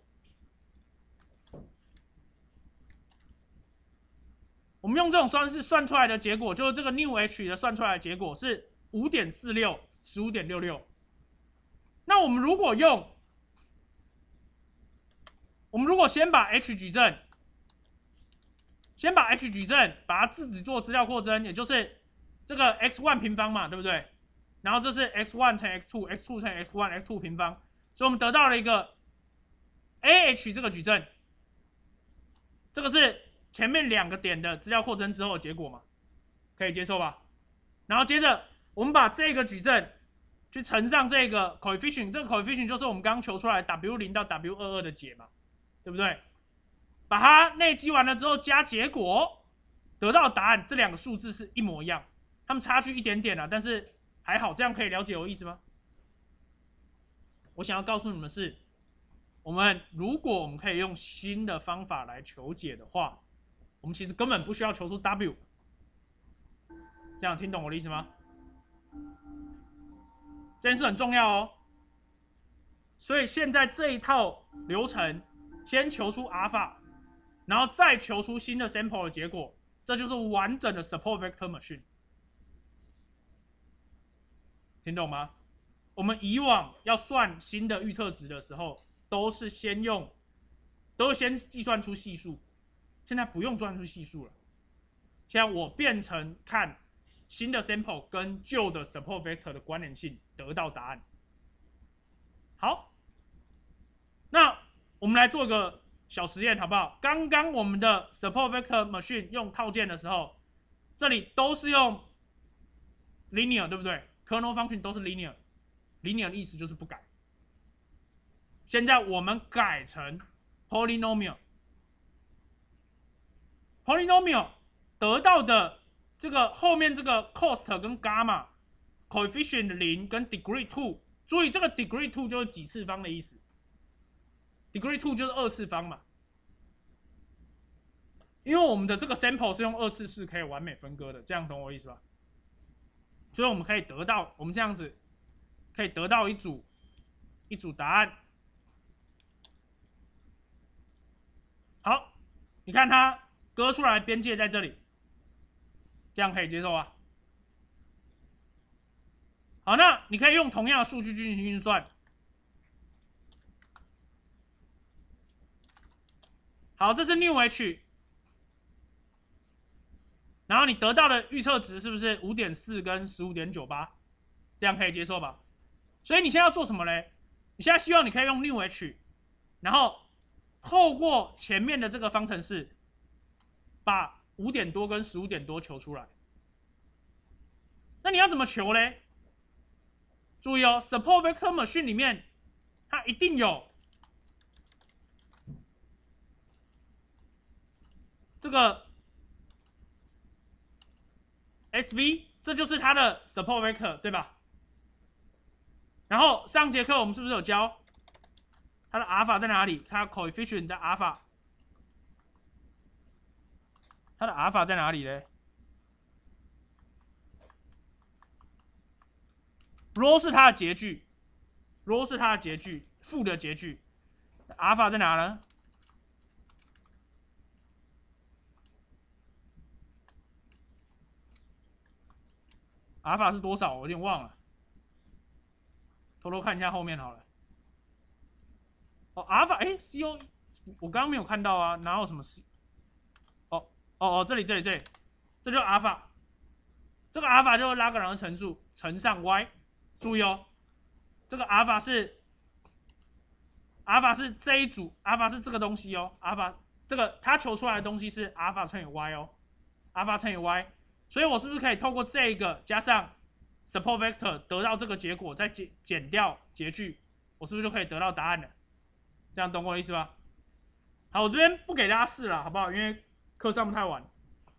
我们用这种方式算出来的结果，就是这个 new h 的算出来的结果是 5.46 15.66。那我们如果先把 h 矩阵，把它自己做资料扩增，也就是这个 x1 平方嘛，对不对？然后这是 x1 乘 x2 乘 x1 平方，所以我们得到了一个 ah 这个矩阵，这个是前面2个点的资料扩增之后的结果嘛，可以接受吧？然后接着我们把这个矩阵去乘上这个 coefficient， 这个 coefficient 就是我们刚刚求出来 W0 到 W22的解嘛，对不对？把它内积完了之后加结果，得到的答案，这2个数字是一模一样，它们差距一点点啊，但是还好，这样可以了解我意思吗？我想要告诉你们是，如果我们可以用新的方法来求解的话，我们其实根本不需要求出 W。这样听懂我的意思吗？这件事很重要哦。所以现在这一套流程，先求出 alpha， 然后再求出新的 sample 的结果，这就是完整的 support vector machine。听懂吗？我们以往要算新的预测值的时候，都是先计算出系数，现在不用算出系数了。现在我变成看新的 sample 跟旧的 support vector 的关联性，得到答案。好，那我们来做个小实验，好不好？刚刚我们的 support vector machine 用套件的时候，这里都是用 linear， 对不对 ？kernel function 都是 linear。linear 的意思就是不改。现在我们改成 polynomial， 得到的这个后面这个 cost 跟 gamma coefficient 0跟 degree 2， 注意这个 degree 2就是几次方的意思 ，degree 2就是2次方嘛。因为我们的这个 sample 是用2次式可以完美分割的，这样懂我意思吧？所以我们可以得到，我们这样子可以得到一组答案。好，你看它割出来的边界在这里，这样可以接受啊。好，那你可以用同样的数据进行运算。好，这是 new h， 然后你得到的预测值是不是 5.4 跟 15.98？ 这样可以接受吧？所以你现在要做什么嘞？你现在希望你可以用 new h， 然后透过前面的这个方程式，把5点多跟15点多求出来。那你要怎么求嘞？注意哦 ，support vector machine 里面它一定有这个 SV， 这就是它的 support vector， 对吧？然后上节课我们是不是有教它的 alpha 在哪里？它的 coefficient 在 alpha， 它的 alpha 在哪里嘞？rho 是它的截距 ，rho 是它的截距，负的截距。alpha 在哪呢？ 阿尔法是多少？我有点忘了，偷偷看一下后面好了。哦，阿尔法，哎 ，CO， 我刚刚没有看到啊，哪有什么 C？ 这里，这就是阿尔法。这个阿尔法就是拉格朗日乘数乘上 y， 注意哦，这个阿尔法是这一组，阿尔法是这个东西哦，阿尔法这个它求出来的东西是阿尔法乘以 y 哦，阿尔法乘以 y， 所以我是不是可以透过这个加上 support vector 得到这个结果，再减掉截距，我是不是就可以得到答案了？这样懂我的意思吧？好，我这边不给大家试了，好不好？因为课上不太晚。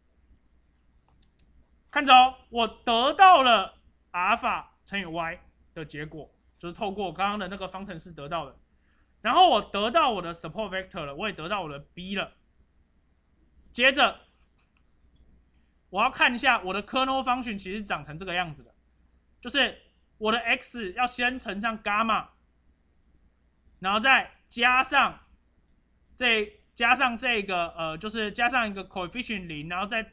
看着哦，我得到了阿尔法乘以 y 的结果，就是透过我刚刚的那个方程式得到的。然后我得到我的 support vector 了，我也得到我的 b 了。接着我要看一下我的 kernel function 其实长成这个样子的，就是我的 x 要先乘上 gamma， 然后再加上这个就是加上一个 coefficient 0，然后再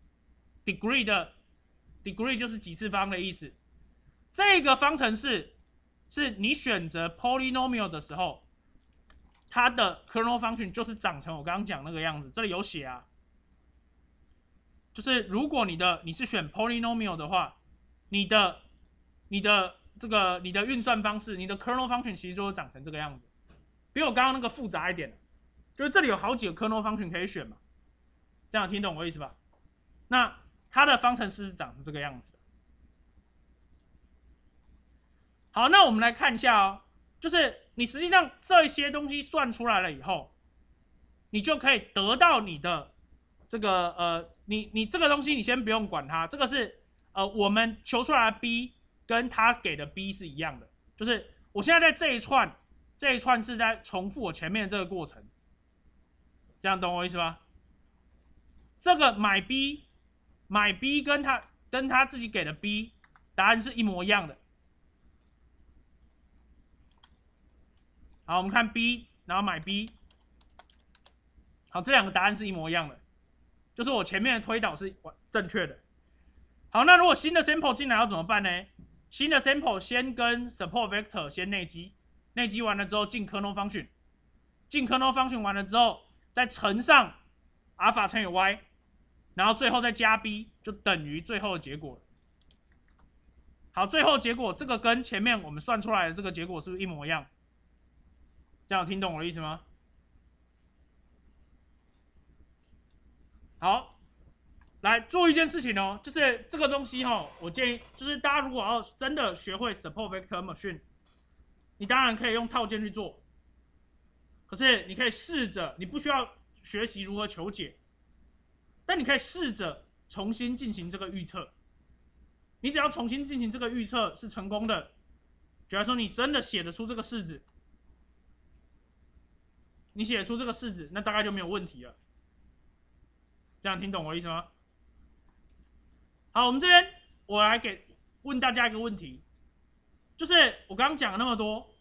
degree 就是几次方的意思。这个方程式是你选择 polynomial 的时候，它的 kernel function 就是长成我刚刚讲那个样子，这里有写啊。就是如果你是选 polynomial 的话，你的运算方式，你的 kernel function 其实就会长成这个样子，比我刚刚那个复杂一点。就是这里有好几个 kernel function 可以选嘛，这样听懂我意思吧？那它的方程式是长成这个样子的。好，那我们来看一下哦，就是你实际上这些东西算出来了以后，你就可以得到你的这个你这个东西你先不用管它，这个是我们求出来的 b 跟他给的 b 是一样的，就是我现在在这一串是在重复我前面的这个过程，这样懂我意思吧？这个买 b 跟他自己给的 b 答案是一模一样的。好，我们看 b， 然后买 b， 好，这两个答案是一模一样的，就是我前面的推导是正确的。好，那如果新的 sample 进来要怎么办呢？新的 sample 先跟 support vector 先内积，内积完了之后进 kernel function， 进 kernel function 完了之后再乘上阿尔法乘以 y， 然后最后再加 b， 就等于最后的结果。好，最后结果这个跟前面我们算出来的这个结果是不是一模一样？这样听懂我的意思吗？好，来做一件事情哦，就是这个东西哦，我建议就是大家如果要真的学会 support vector machine， 你当然可以用套件去做，可是你可以试着，你不需要学习如何求解，但你可以试着重新进行这个预测。你只要重新进行这个预测是成功的，假如说你真的写得出这个式子，你写出这个式子，那大概就没有问题了。这样听懂我的意思吗？好，我们这边我来问大家一个问题，就是我刚刚讲了那么多，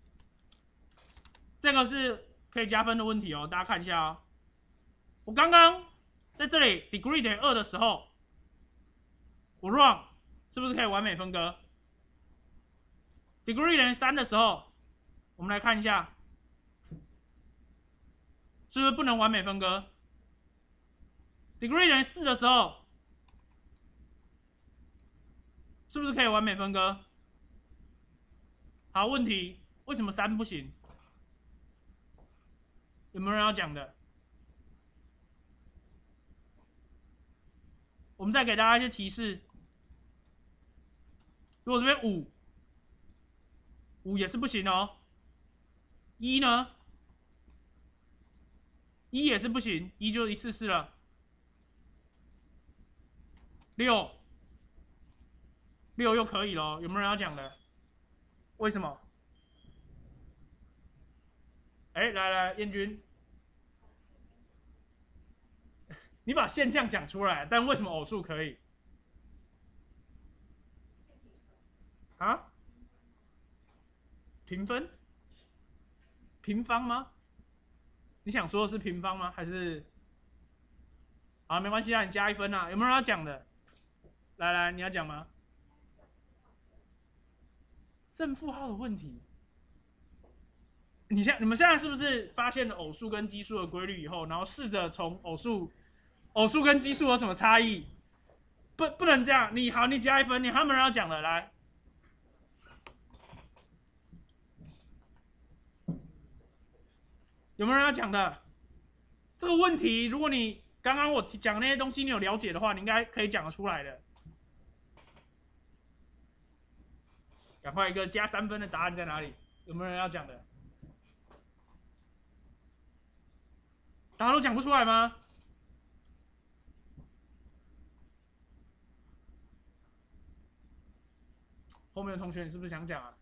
这个是可以加分的问题哦，大家看一下啊、哦。我刚刚在这里 degree 等于2的时候，我 run 是不是可以完美分割 ？degree 等于3的时候，我们来看一下，是不是不能完美分割 ？degree 等于4的时候，是不是可以完美分割？好，问题为什么3不行？有没有人要讲的？我们再给大家一些提示。如果这边5也是不行哦。1呢？1也是不行，1就一次试了。6又可以咯，有没有人要讲的？为什么？哎，来，燕君，你把现象讲出来，但为什么偶数可以？啊？平分？平方吗？你想说的是平方吗？还是？啊，没关系啊，你加1分啊。有没有人要讲的？来，你要讲吗？ 正负号的问题。你们现在是不是发现了偶数跟奇数的规律以后，然后试着从偶数跟奇数有什么差异？不能这样。你加1分，你还有没有人要讲的？来，有没有人要讲的？这个问题，如果你刚刚我讲的那些东西你有了解的话，你应该可以讲得出来的。赶快一个加3分的答案在哪里？有没有人要讲的？大家都讲不出来吗？后面的同学，你是不是想讲啊？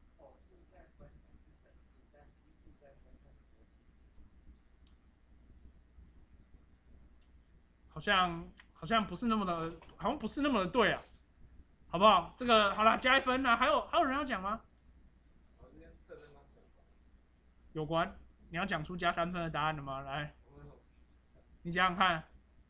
好像不是那么的，好像不是那么的对啊，好不好？这个好了，加1分啊。还有人要讲吗？有关，你要讲出加3分的答案了吗？来，你想想看。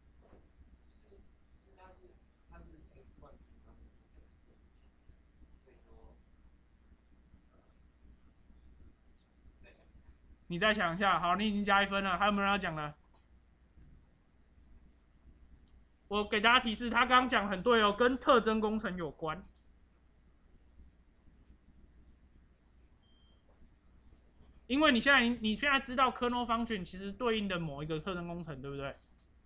你再想一下，好，你已经加1分了，还有没有人要讲的？我给大家提示，他刚刚讲很对哦，跟特征工程有关。因为你现在知道 kernel function 其实对应的某一个特征工程，对不对？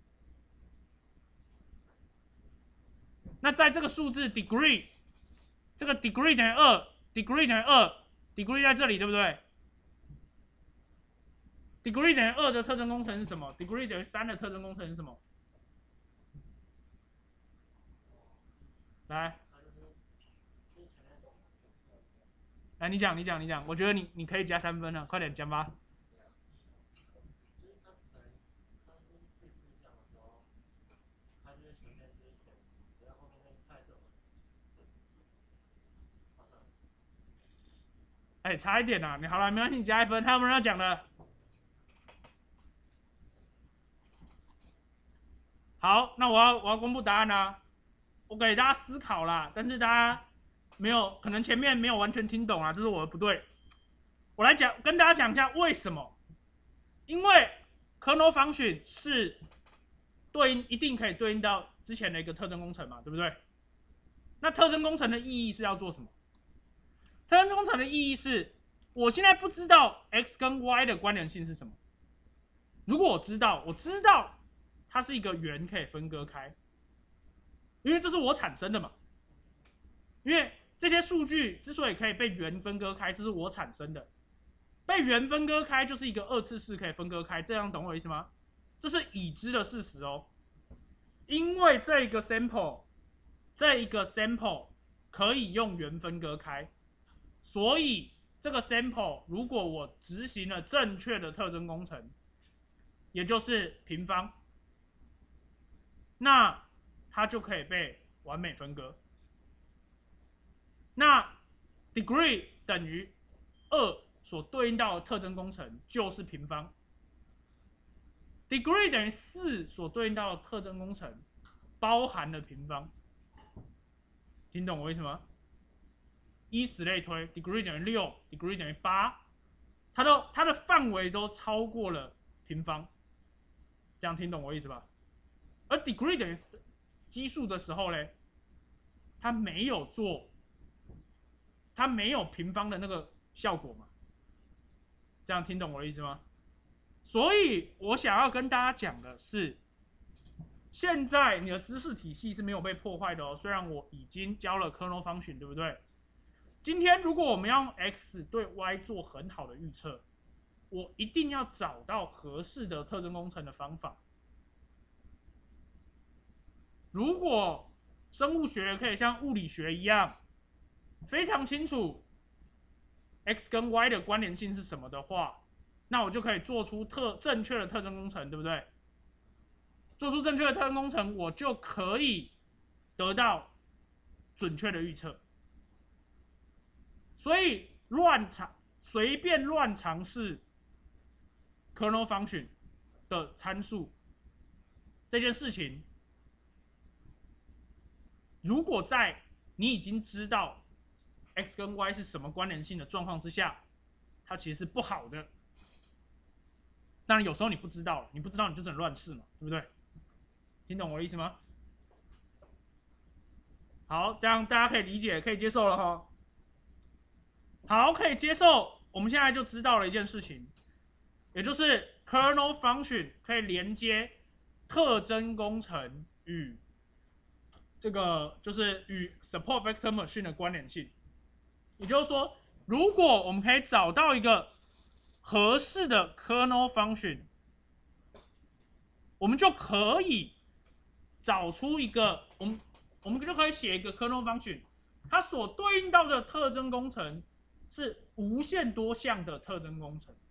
那在这个数字 degree， 这个 degree 等于2，degree 等于2，degree 在这里，对不对？degree 等于2的特征工程是什么 ？degree 等于3的特征工程是什么？来，你讲，我觉得你可以加3分了，快点讲吧。差一点啊！你好了，没关系，你加1分。还有没有人要讲的？好，那我要公布答案啦。我给大家思考啦，但是大家可能前面没有完全听懂啊，这是我的不对。我来跟大家讲一下为什么。因为 kernel function 是一定可以对应到之前的一个特征工程嘛，对不对？那特征工程的意义是要做什么？特征工程的意义是，我现在不知道 x 跟 y 的关联性是什么。如果我知道它是一个圆可以分割开，因为这是我产生的嘛。因为这些数据之所以可以被圆分割开，这是我产生的。被圆分割开就是一个2次式可以分割开，这样懂我意思吗？这是已知的事实哦。因为这一个 sample 可以用圆分割开，所以这个 sample 如果我执行了正确的特征工程，也就是平方，那它就可以被完美分割。那 degree 等于2所对应到的特征工程就是平方。degree 等于4所对应到的特征工程包含了平方。听懂我意思吗？以此类推 ，degree 等于6 ，degree 等于8，它的范围都超过了平方。这样听懂我意思吧？而 degree 等于奇数的时候嘞，它没有平方的那个效果嘛。这样听懂我的意思吗？所以我想要跟大家讲的是，现在你的知识体系是没有被破坏的哦。虽然我已经教了 kernel function， 对不对？今天如果我们要用 x 对 y 做很好的预测，我一定要找到合适的特征工程的方法。如果生物学可以像物理学一样非常清楚 x 跟 y 的关联性是什么的话，那我就可以做出正确的特征工程，对不对？做出正确的特征工程，我就可以得到准确的预测。所以随便乱尝试 kernel function 的参数这件事情，如果在你已经知道 x 跟 y 是什么关联性的状况之下，它其实是不好的。当然有时候你不知道，你不知道你就只能乱试嘛，对不对？听懂我的意思吗？好，这样大家可以理解，可以接受了哈。好，可以接受。我们现在就知道了一件事情，也就是 kernel function 可以连接特征工程与这个就是与 support vector machine 的关联性。也就是说，如果我们可以找到一个合适的 kernel function， 我们就可以找出一个我们就可以写一个 kernel function， 它所对应到的特征工程是无限多项的特征工程。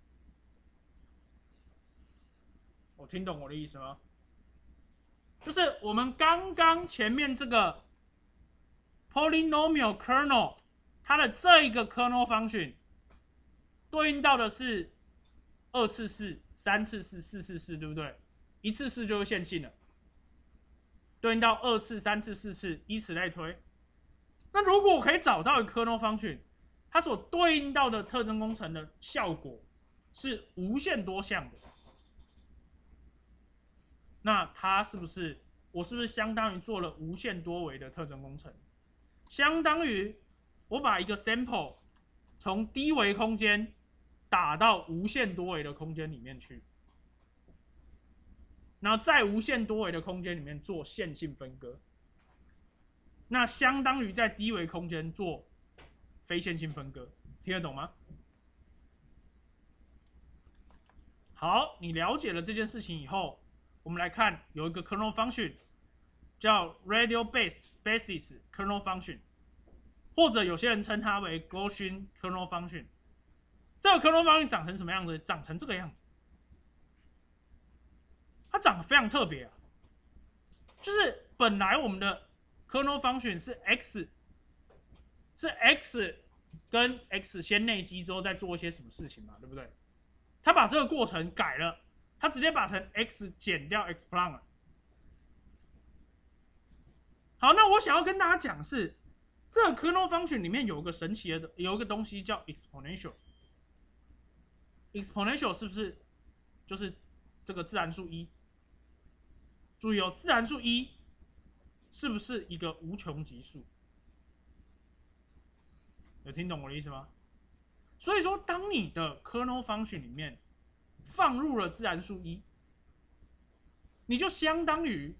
我听懂我的意思吗？就是我们刚刚前面这个 polynomial kernel， 它的这一个 kernel function 对应到的是2次式、3次式、4次式，对不对？1次式就是线性了，对应到2次、3次、4次，以此类推。那如果我可以找到一个 kernel function， 它所对应到的特征工程的效果是无限多项的，那它是不是我是不是相当于做了无限多维的特征工程？相当于我把一个 sample 从低维空间打到无限多维的空间里面去，然后在无限多维的空间里面做线性分割，那相当于在低维空间做非线性分割，听得懂吗？好，你了解了这件事情以后，我们来看有一个 kernel function 叫 radial basis kernel function， 或者有些人称它为 Gaussian kernel function。这个 kernel function 长成什么样子？长成这个样子，它长得非常特别啊。就是本来我们的 kernel function 是 x 跟 x 先内积之后再做一些什么事情嘛，对不对？他把这个过程改了，他直接把成 x 减掉 x prime 了。好，那我想要跟大家讲的是，这个 kernel function 里面有个神奇的，有一个东西叫 exponential。exponential 是不是就是这个自然数一？注意哦，自然数一是不是一个无穷级数？有听懂我的意思吗？所以说，当你的 kernel function 里面放入了自然数一，你就相当于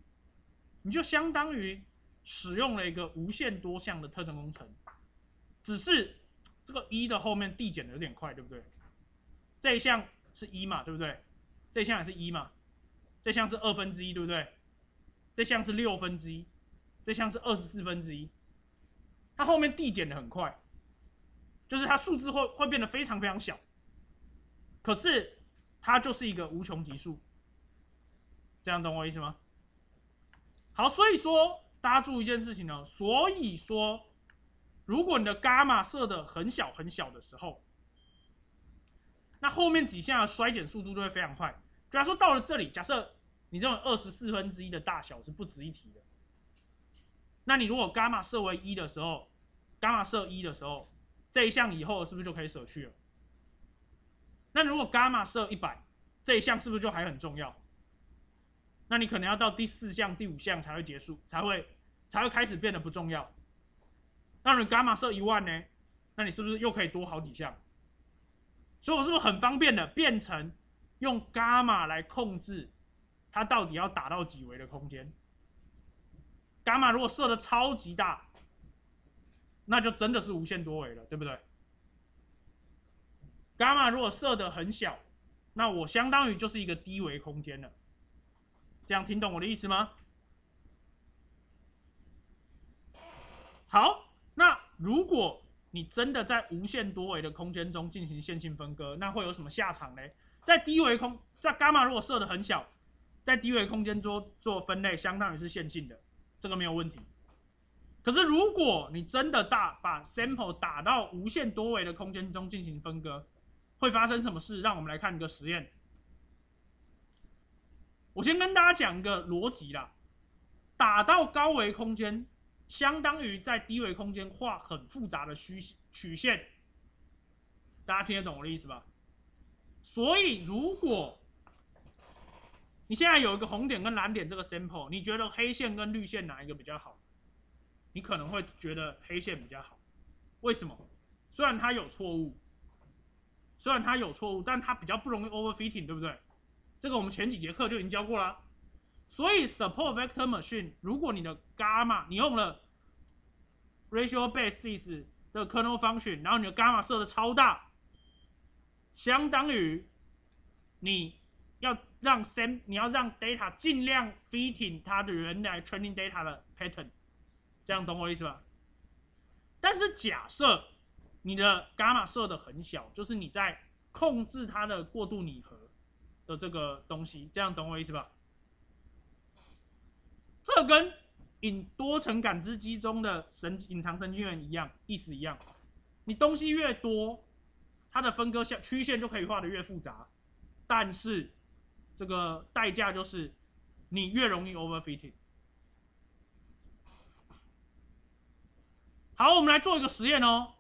使用了一个无限多项的特征工程，只是这个一的后面递减的有点快，对不对？这一项是一嘛，对不对？这一项也是一嘛，这项是1/2，对不对？这项是1/6，这项是24/1，它后面递减的很快。就是它数字会变得非常非常小，可是它就是一个无穷级数，这样懂我意思吗？好，所以说大家注意一件事情呢，所以说如果你的伽马设的很小很小的时候，那后面几项的衰减速度就会非常快。假如说到了这里，假设你这种24/1的大小是不值一提的，那你如果伽马设为1的时候，伽马设1的时候，这一项以后是不是就可以舍去了？那如果伽马设100，这一项是不是就还很重要？那你可能要到第4项、第5项才会结束，才会开始变得不重要。那你伽马设10000呢？那你是不是又可以多好几项？所以我是不是很方便的变成用伽马来控制它到底要打到几维的空间？伽马如果设的超级大，那就真的是无限多维了，对不对？伽马如果设的很小，那我相当于就是一个低维空间了。这样听懂我的意思吗？好，那如果你真的在无限多维的空间中进行线性分割，那会有什么下场呢？在伽马如果设的很小，在低维空间做分类，相当于是线性的，这个没有问题。可是如果你真的把 sample 打到无限多维的空间中进行分割，会发生什么事？让我们来看一个实验。我先跟大家讲一个逻辑啦，打到高维空间相当于在低维空间画很复杂的曲线，大家听得懂我的意思吧？所以如果你现在有一个红点跟蓝点这个 sample， 你觉得黑线跟绿线哪一个比较好？你可能会觉得黑线比较好，为什么？虽然它有错误，但它比较不容易 overfitting， 对不对？这个我们前几节课就已经教过了。所以 support vector machine， 如果你的 gamma 你用了 ratio basis 的 kernel function， 然后你的 gamma 设的超大，相当于你要让 data 尽量 fitting 它的原来 training data 的 pattern， 这样懂我意思吧？但是假设你的 gamma 设的很小，就是你在控制它的过渡拟合的这个东西，这样懂我意思吧？这跟多层感知机中的隐藏神经元一样，意思一样。你东西越多，它的分割曲线就可以画得越复杂，但是这个代价就是你越容易 overfitting。好，我们来做一个实验哦。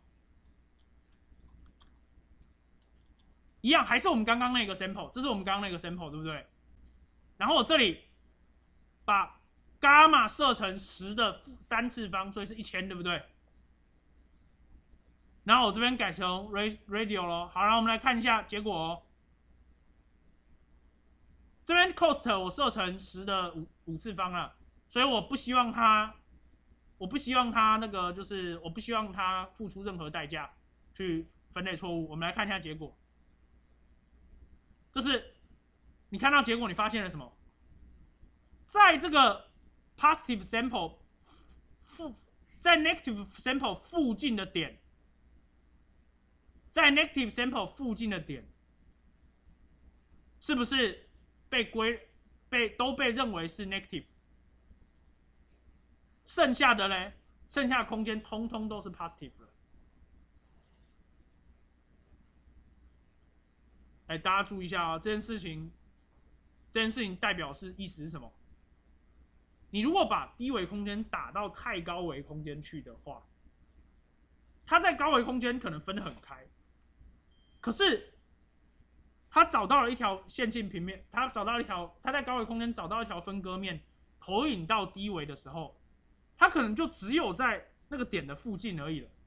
一样还是我们刚刚那个 sample， 这是我们刚刚那个 sample， 对不对？然后我这里把 gamma 设成10的3次方，所以是1000，对不对？然后我这边改成 radio 咯。好，然后我们来看一下结果哦。这边 cost 我设成10的5次方了，所以我不希望它那个就是我不希望它付出任何代价去分类错误。我们来看一下结果。这是你看到结果，你发现了什么？在这个 positive sample 在 negative sample 附近的点，是不是都被认为是 negative？ 剩下的呢？剩下的空间通通都是 positive 了。哎，大家注意一下啊、哦，这件事情代表意思是什么？你如果把低维空间打到太高维空间去的话，它在高维空间可能分得很开，可是它找到了一条线性平面，它在高维空间找到一条分割面，投影到低维的时候，它可能就只有在那个点的附近而已了。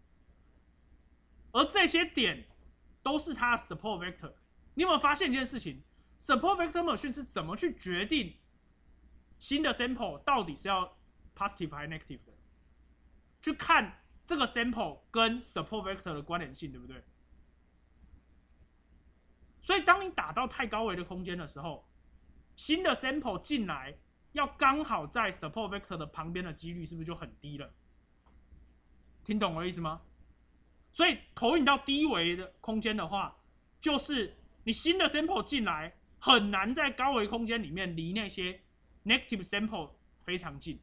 而这些点都是它的 support vector。你有没有发现一件事情 ？support vector machine 是怎么去决定新的 sample 到底是要 positive 还是 negative 的？去看这个 sample 跟 support vector 的关联性，对不对？所以当你打到太高维的空间的时候，新的 sample 进来要刚好在 support vector 的旁边的几率是不是就很低了？听懂我的意思吗？所以投影到低维的空间的话，就是你新的 sample 进来很难在高维空间里面离那些 negative sample 非常近，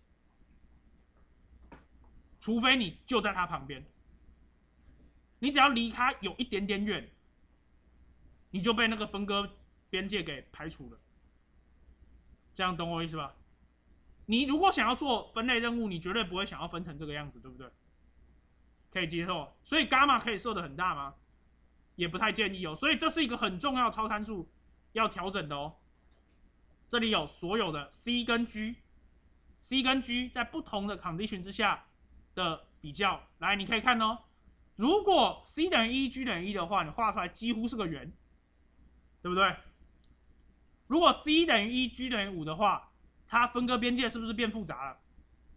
除非你就在它旁边。你只要离它有一点点远，你就被那个分割边界给排除了。这样懂我意思吧？你如果想要做分类任务，你绝对不会想要分成这个样子，对不对？可以接受。所以 gamma 可以设得很大吗？也不太建议哦。所以这是一个很重要的超参数要调整的哦。这里有所有的 C 跟 G，C 跟 G 在不同的 condition 之下的比较。来，你可以看哦，如果 C 等于1，G 等于1的话，你画出来几乎是个圆，对不对？如果 C 等于1，G 等于5的话，它分割边界是不是变复杂了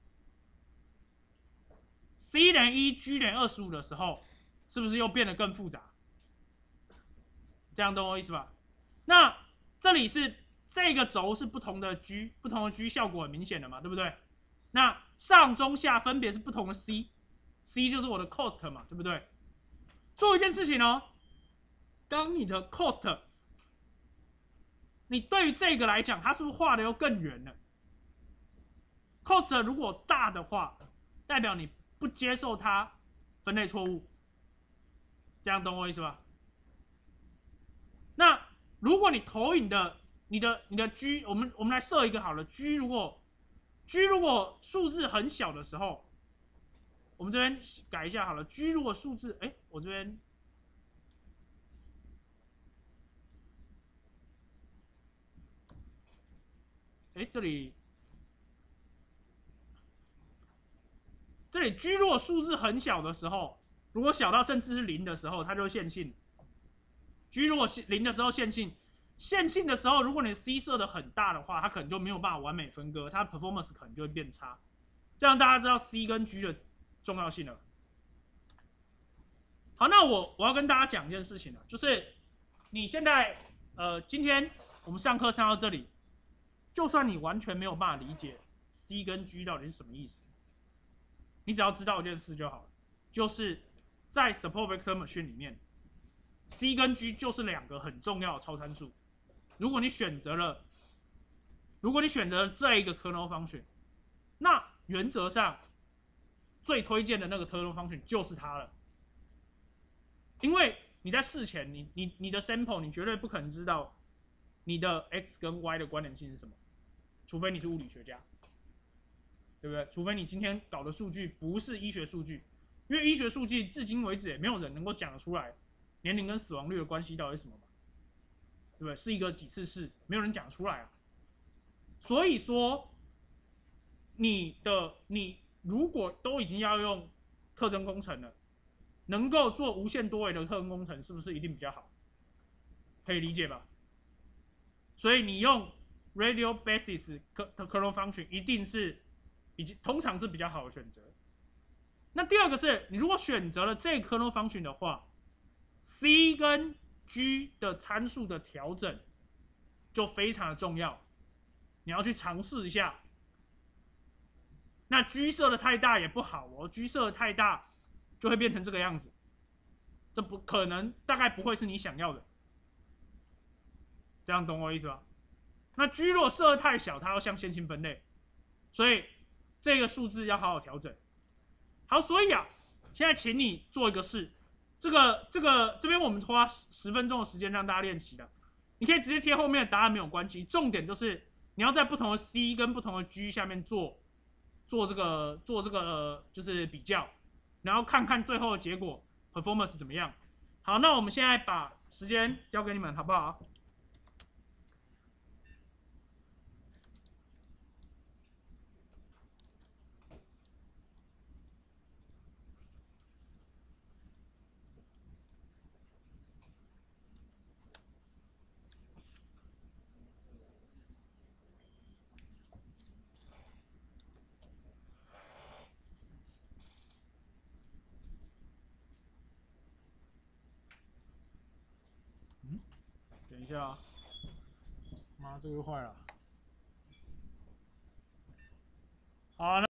？C 等于1，G 等于25的时候，是不是又变得更复杂？这样懂我意思吧？那这里是这个轴是不同的 G， 不同的 G 效果很明显的嘛，对不对？那上中下分别是不同的 C 就是我的 cost 嘛，对不对？做一件事情哦，当你的 cost， 你对于这个来讲，它是不是画的又更圆了 ？cost 如果大的话，代表你不接受它分类错误，这样懂我意思吧？那如果你投影的你的 G， 我们来设一个好了 ，G G 如果数字很小的时候，我们这边改一下好了。G 如果数字，我这边，这里 G 如果数字很小的时候，如果小到甚至是0的时候，它就线性。G 如果0的时候线性，线性的时候，如果你 C 设的很大的话，它可能就没有办法完美分割，它 performance 可能就会变差。这样大家知道 C 跟 G 的重要性了。好，那我要跟大家讲一件事情了，就是你现在今天我们上课上到这里，就算你完全没有办法理解 C 跟 G 到底是什么意思，你只要知道一件事就好了，就是在 support vector machine 里面 ，C 跟 G 就是2个很重要的超参数。如果你选择了这一个 kernel function， 那原则上最推荐的那个 kernel function 就是它了。因为你在事前，你的 sample 你绝对不可能知道你的 x 跟 y 的关联性是什么，除非你是物理学家，对不对？除非你今天搞的数据不是医学数据，因为医学数据至今为止也没有人能够讲得出来年龄跟死亡率的关系到底是什么嘛，对不对？是一个几次式，没有人讲得出来啊。所以说，你如果都已经要用特征工程了，能够做无限多维的特征工程，是不是一定比较好？可以理解吧？所以你用 radial basis kernel function 一定是通常是比较好的选择。那第二个是，你如果选择了这个 kernel function 的话 ，C 跟 G 的参数的调整就非常的重要，你要去尝试一下。那 G 设的太大也不好哦 ，G 设的太大就会变成这个样子，这不可能，大概不会是你想要的。这样懂我意思吧？那 G 如果设的太小，它要向线性分类，所以这个数字要好好调整。好，所以现在请你做一个事，这边我们花10分钟的时间让大家练习的，你可以直接贴后面的答案没有关系，重点就是你要在不同的 C 跟不同的 G 下面做这个就是比较，然后看看最后的结果 performance 怎么样。好，那我们现在把时间交给你们，好不好？等一下啊，妈，这个坏了。好，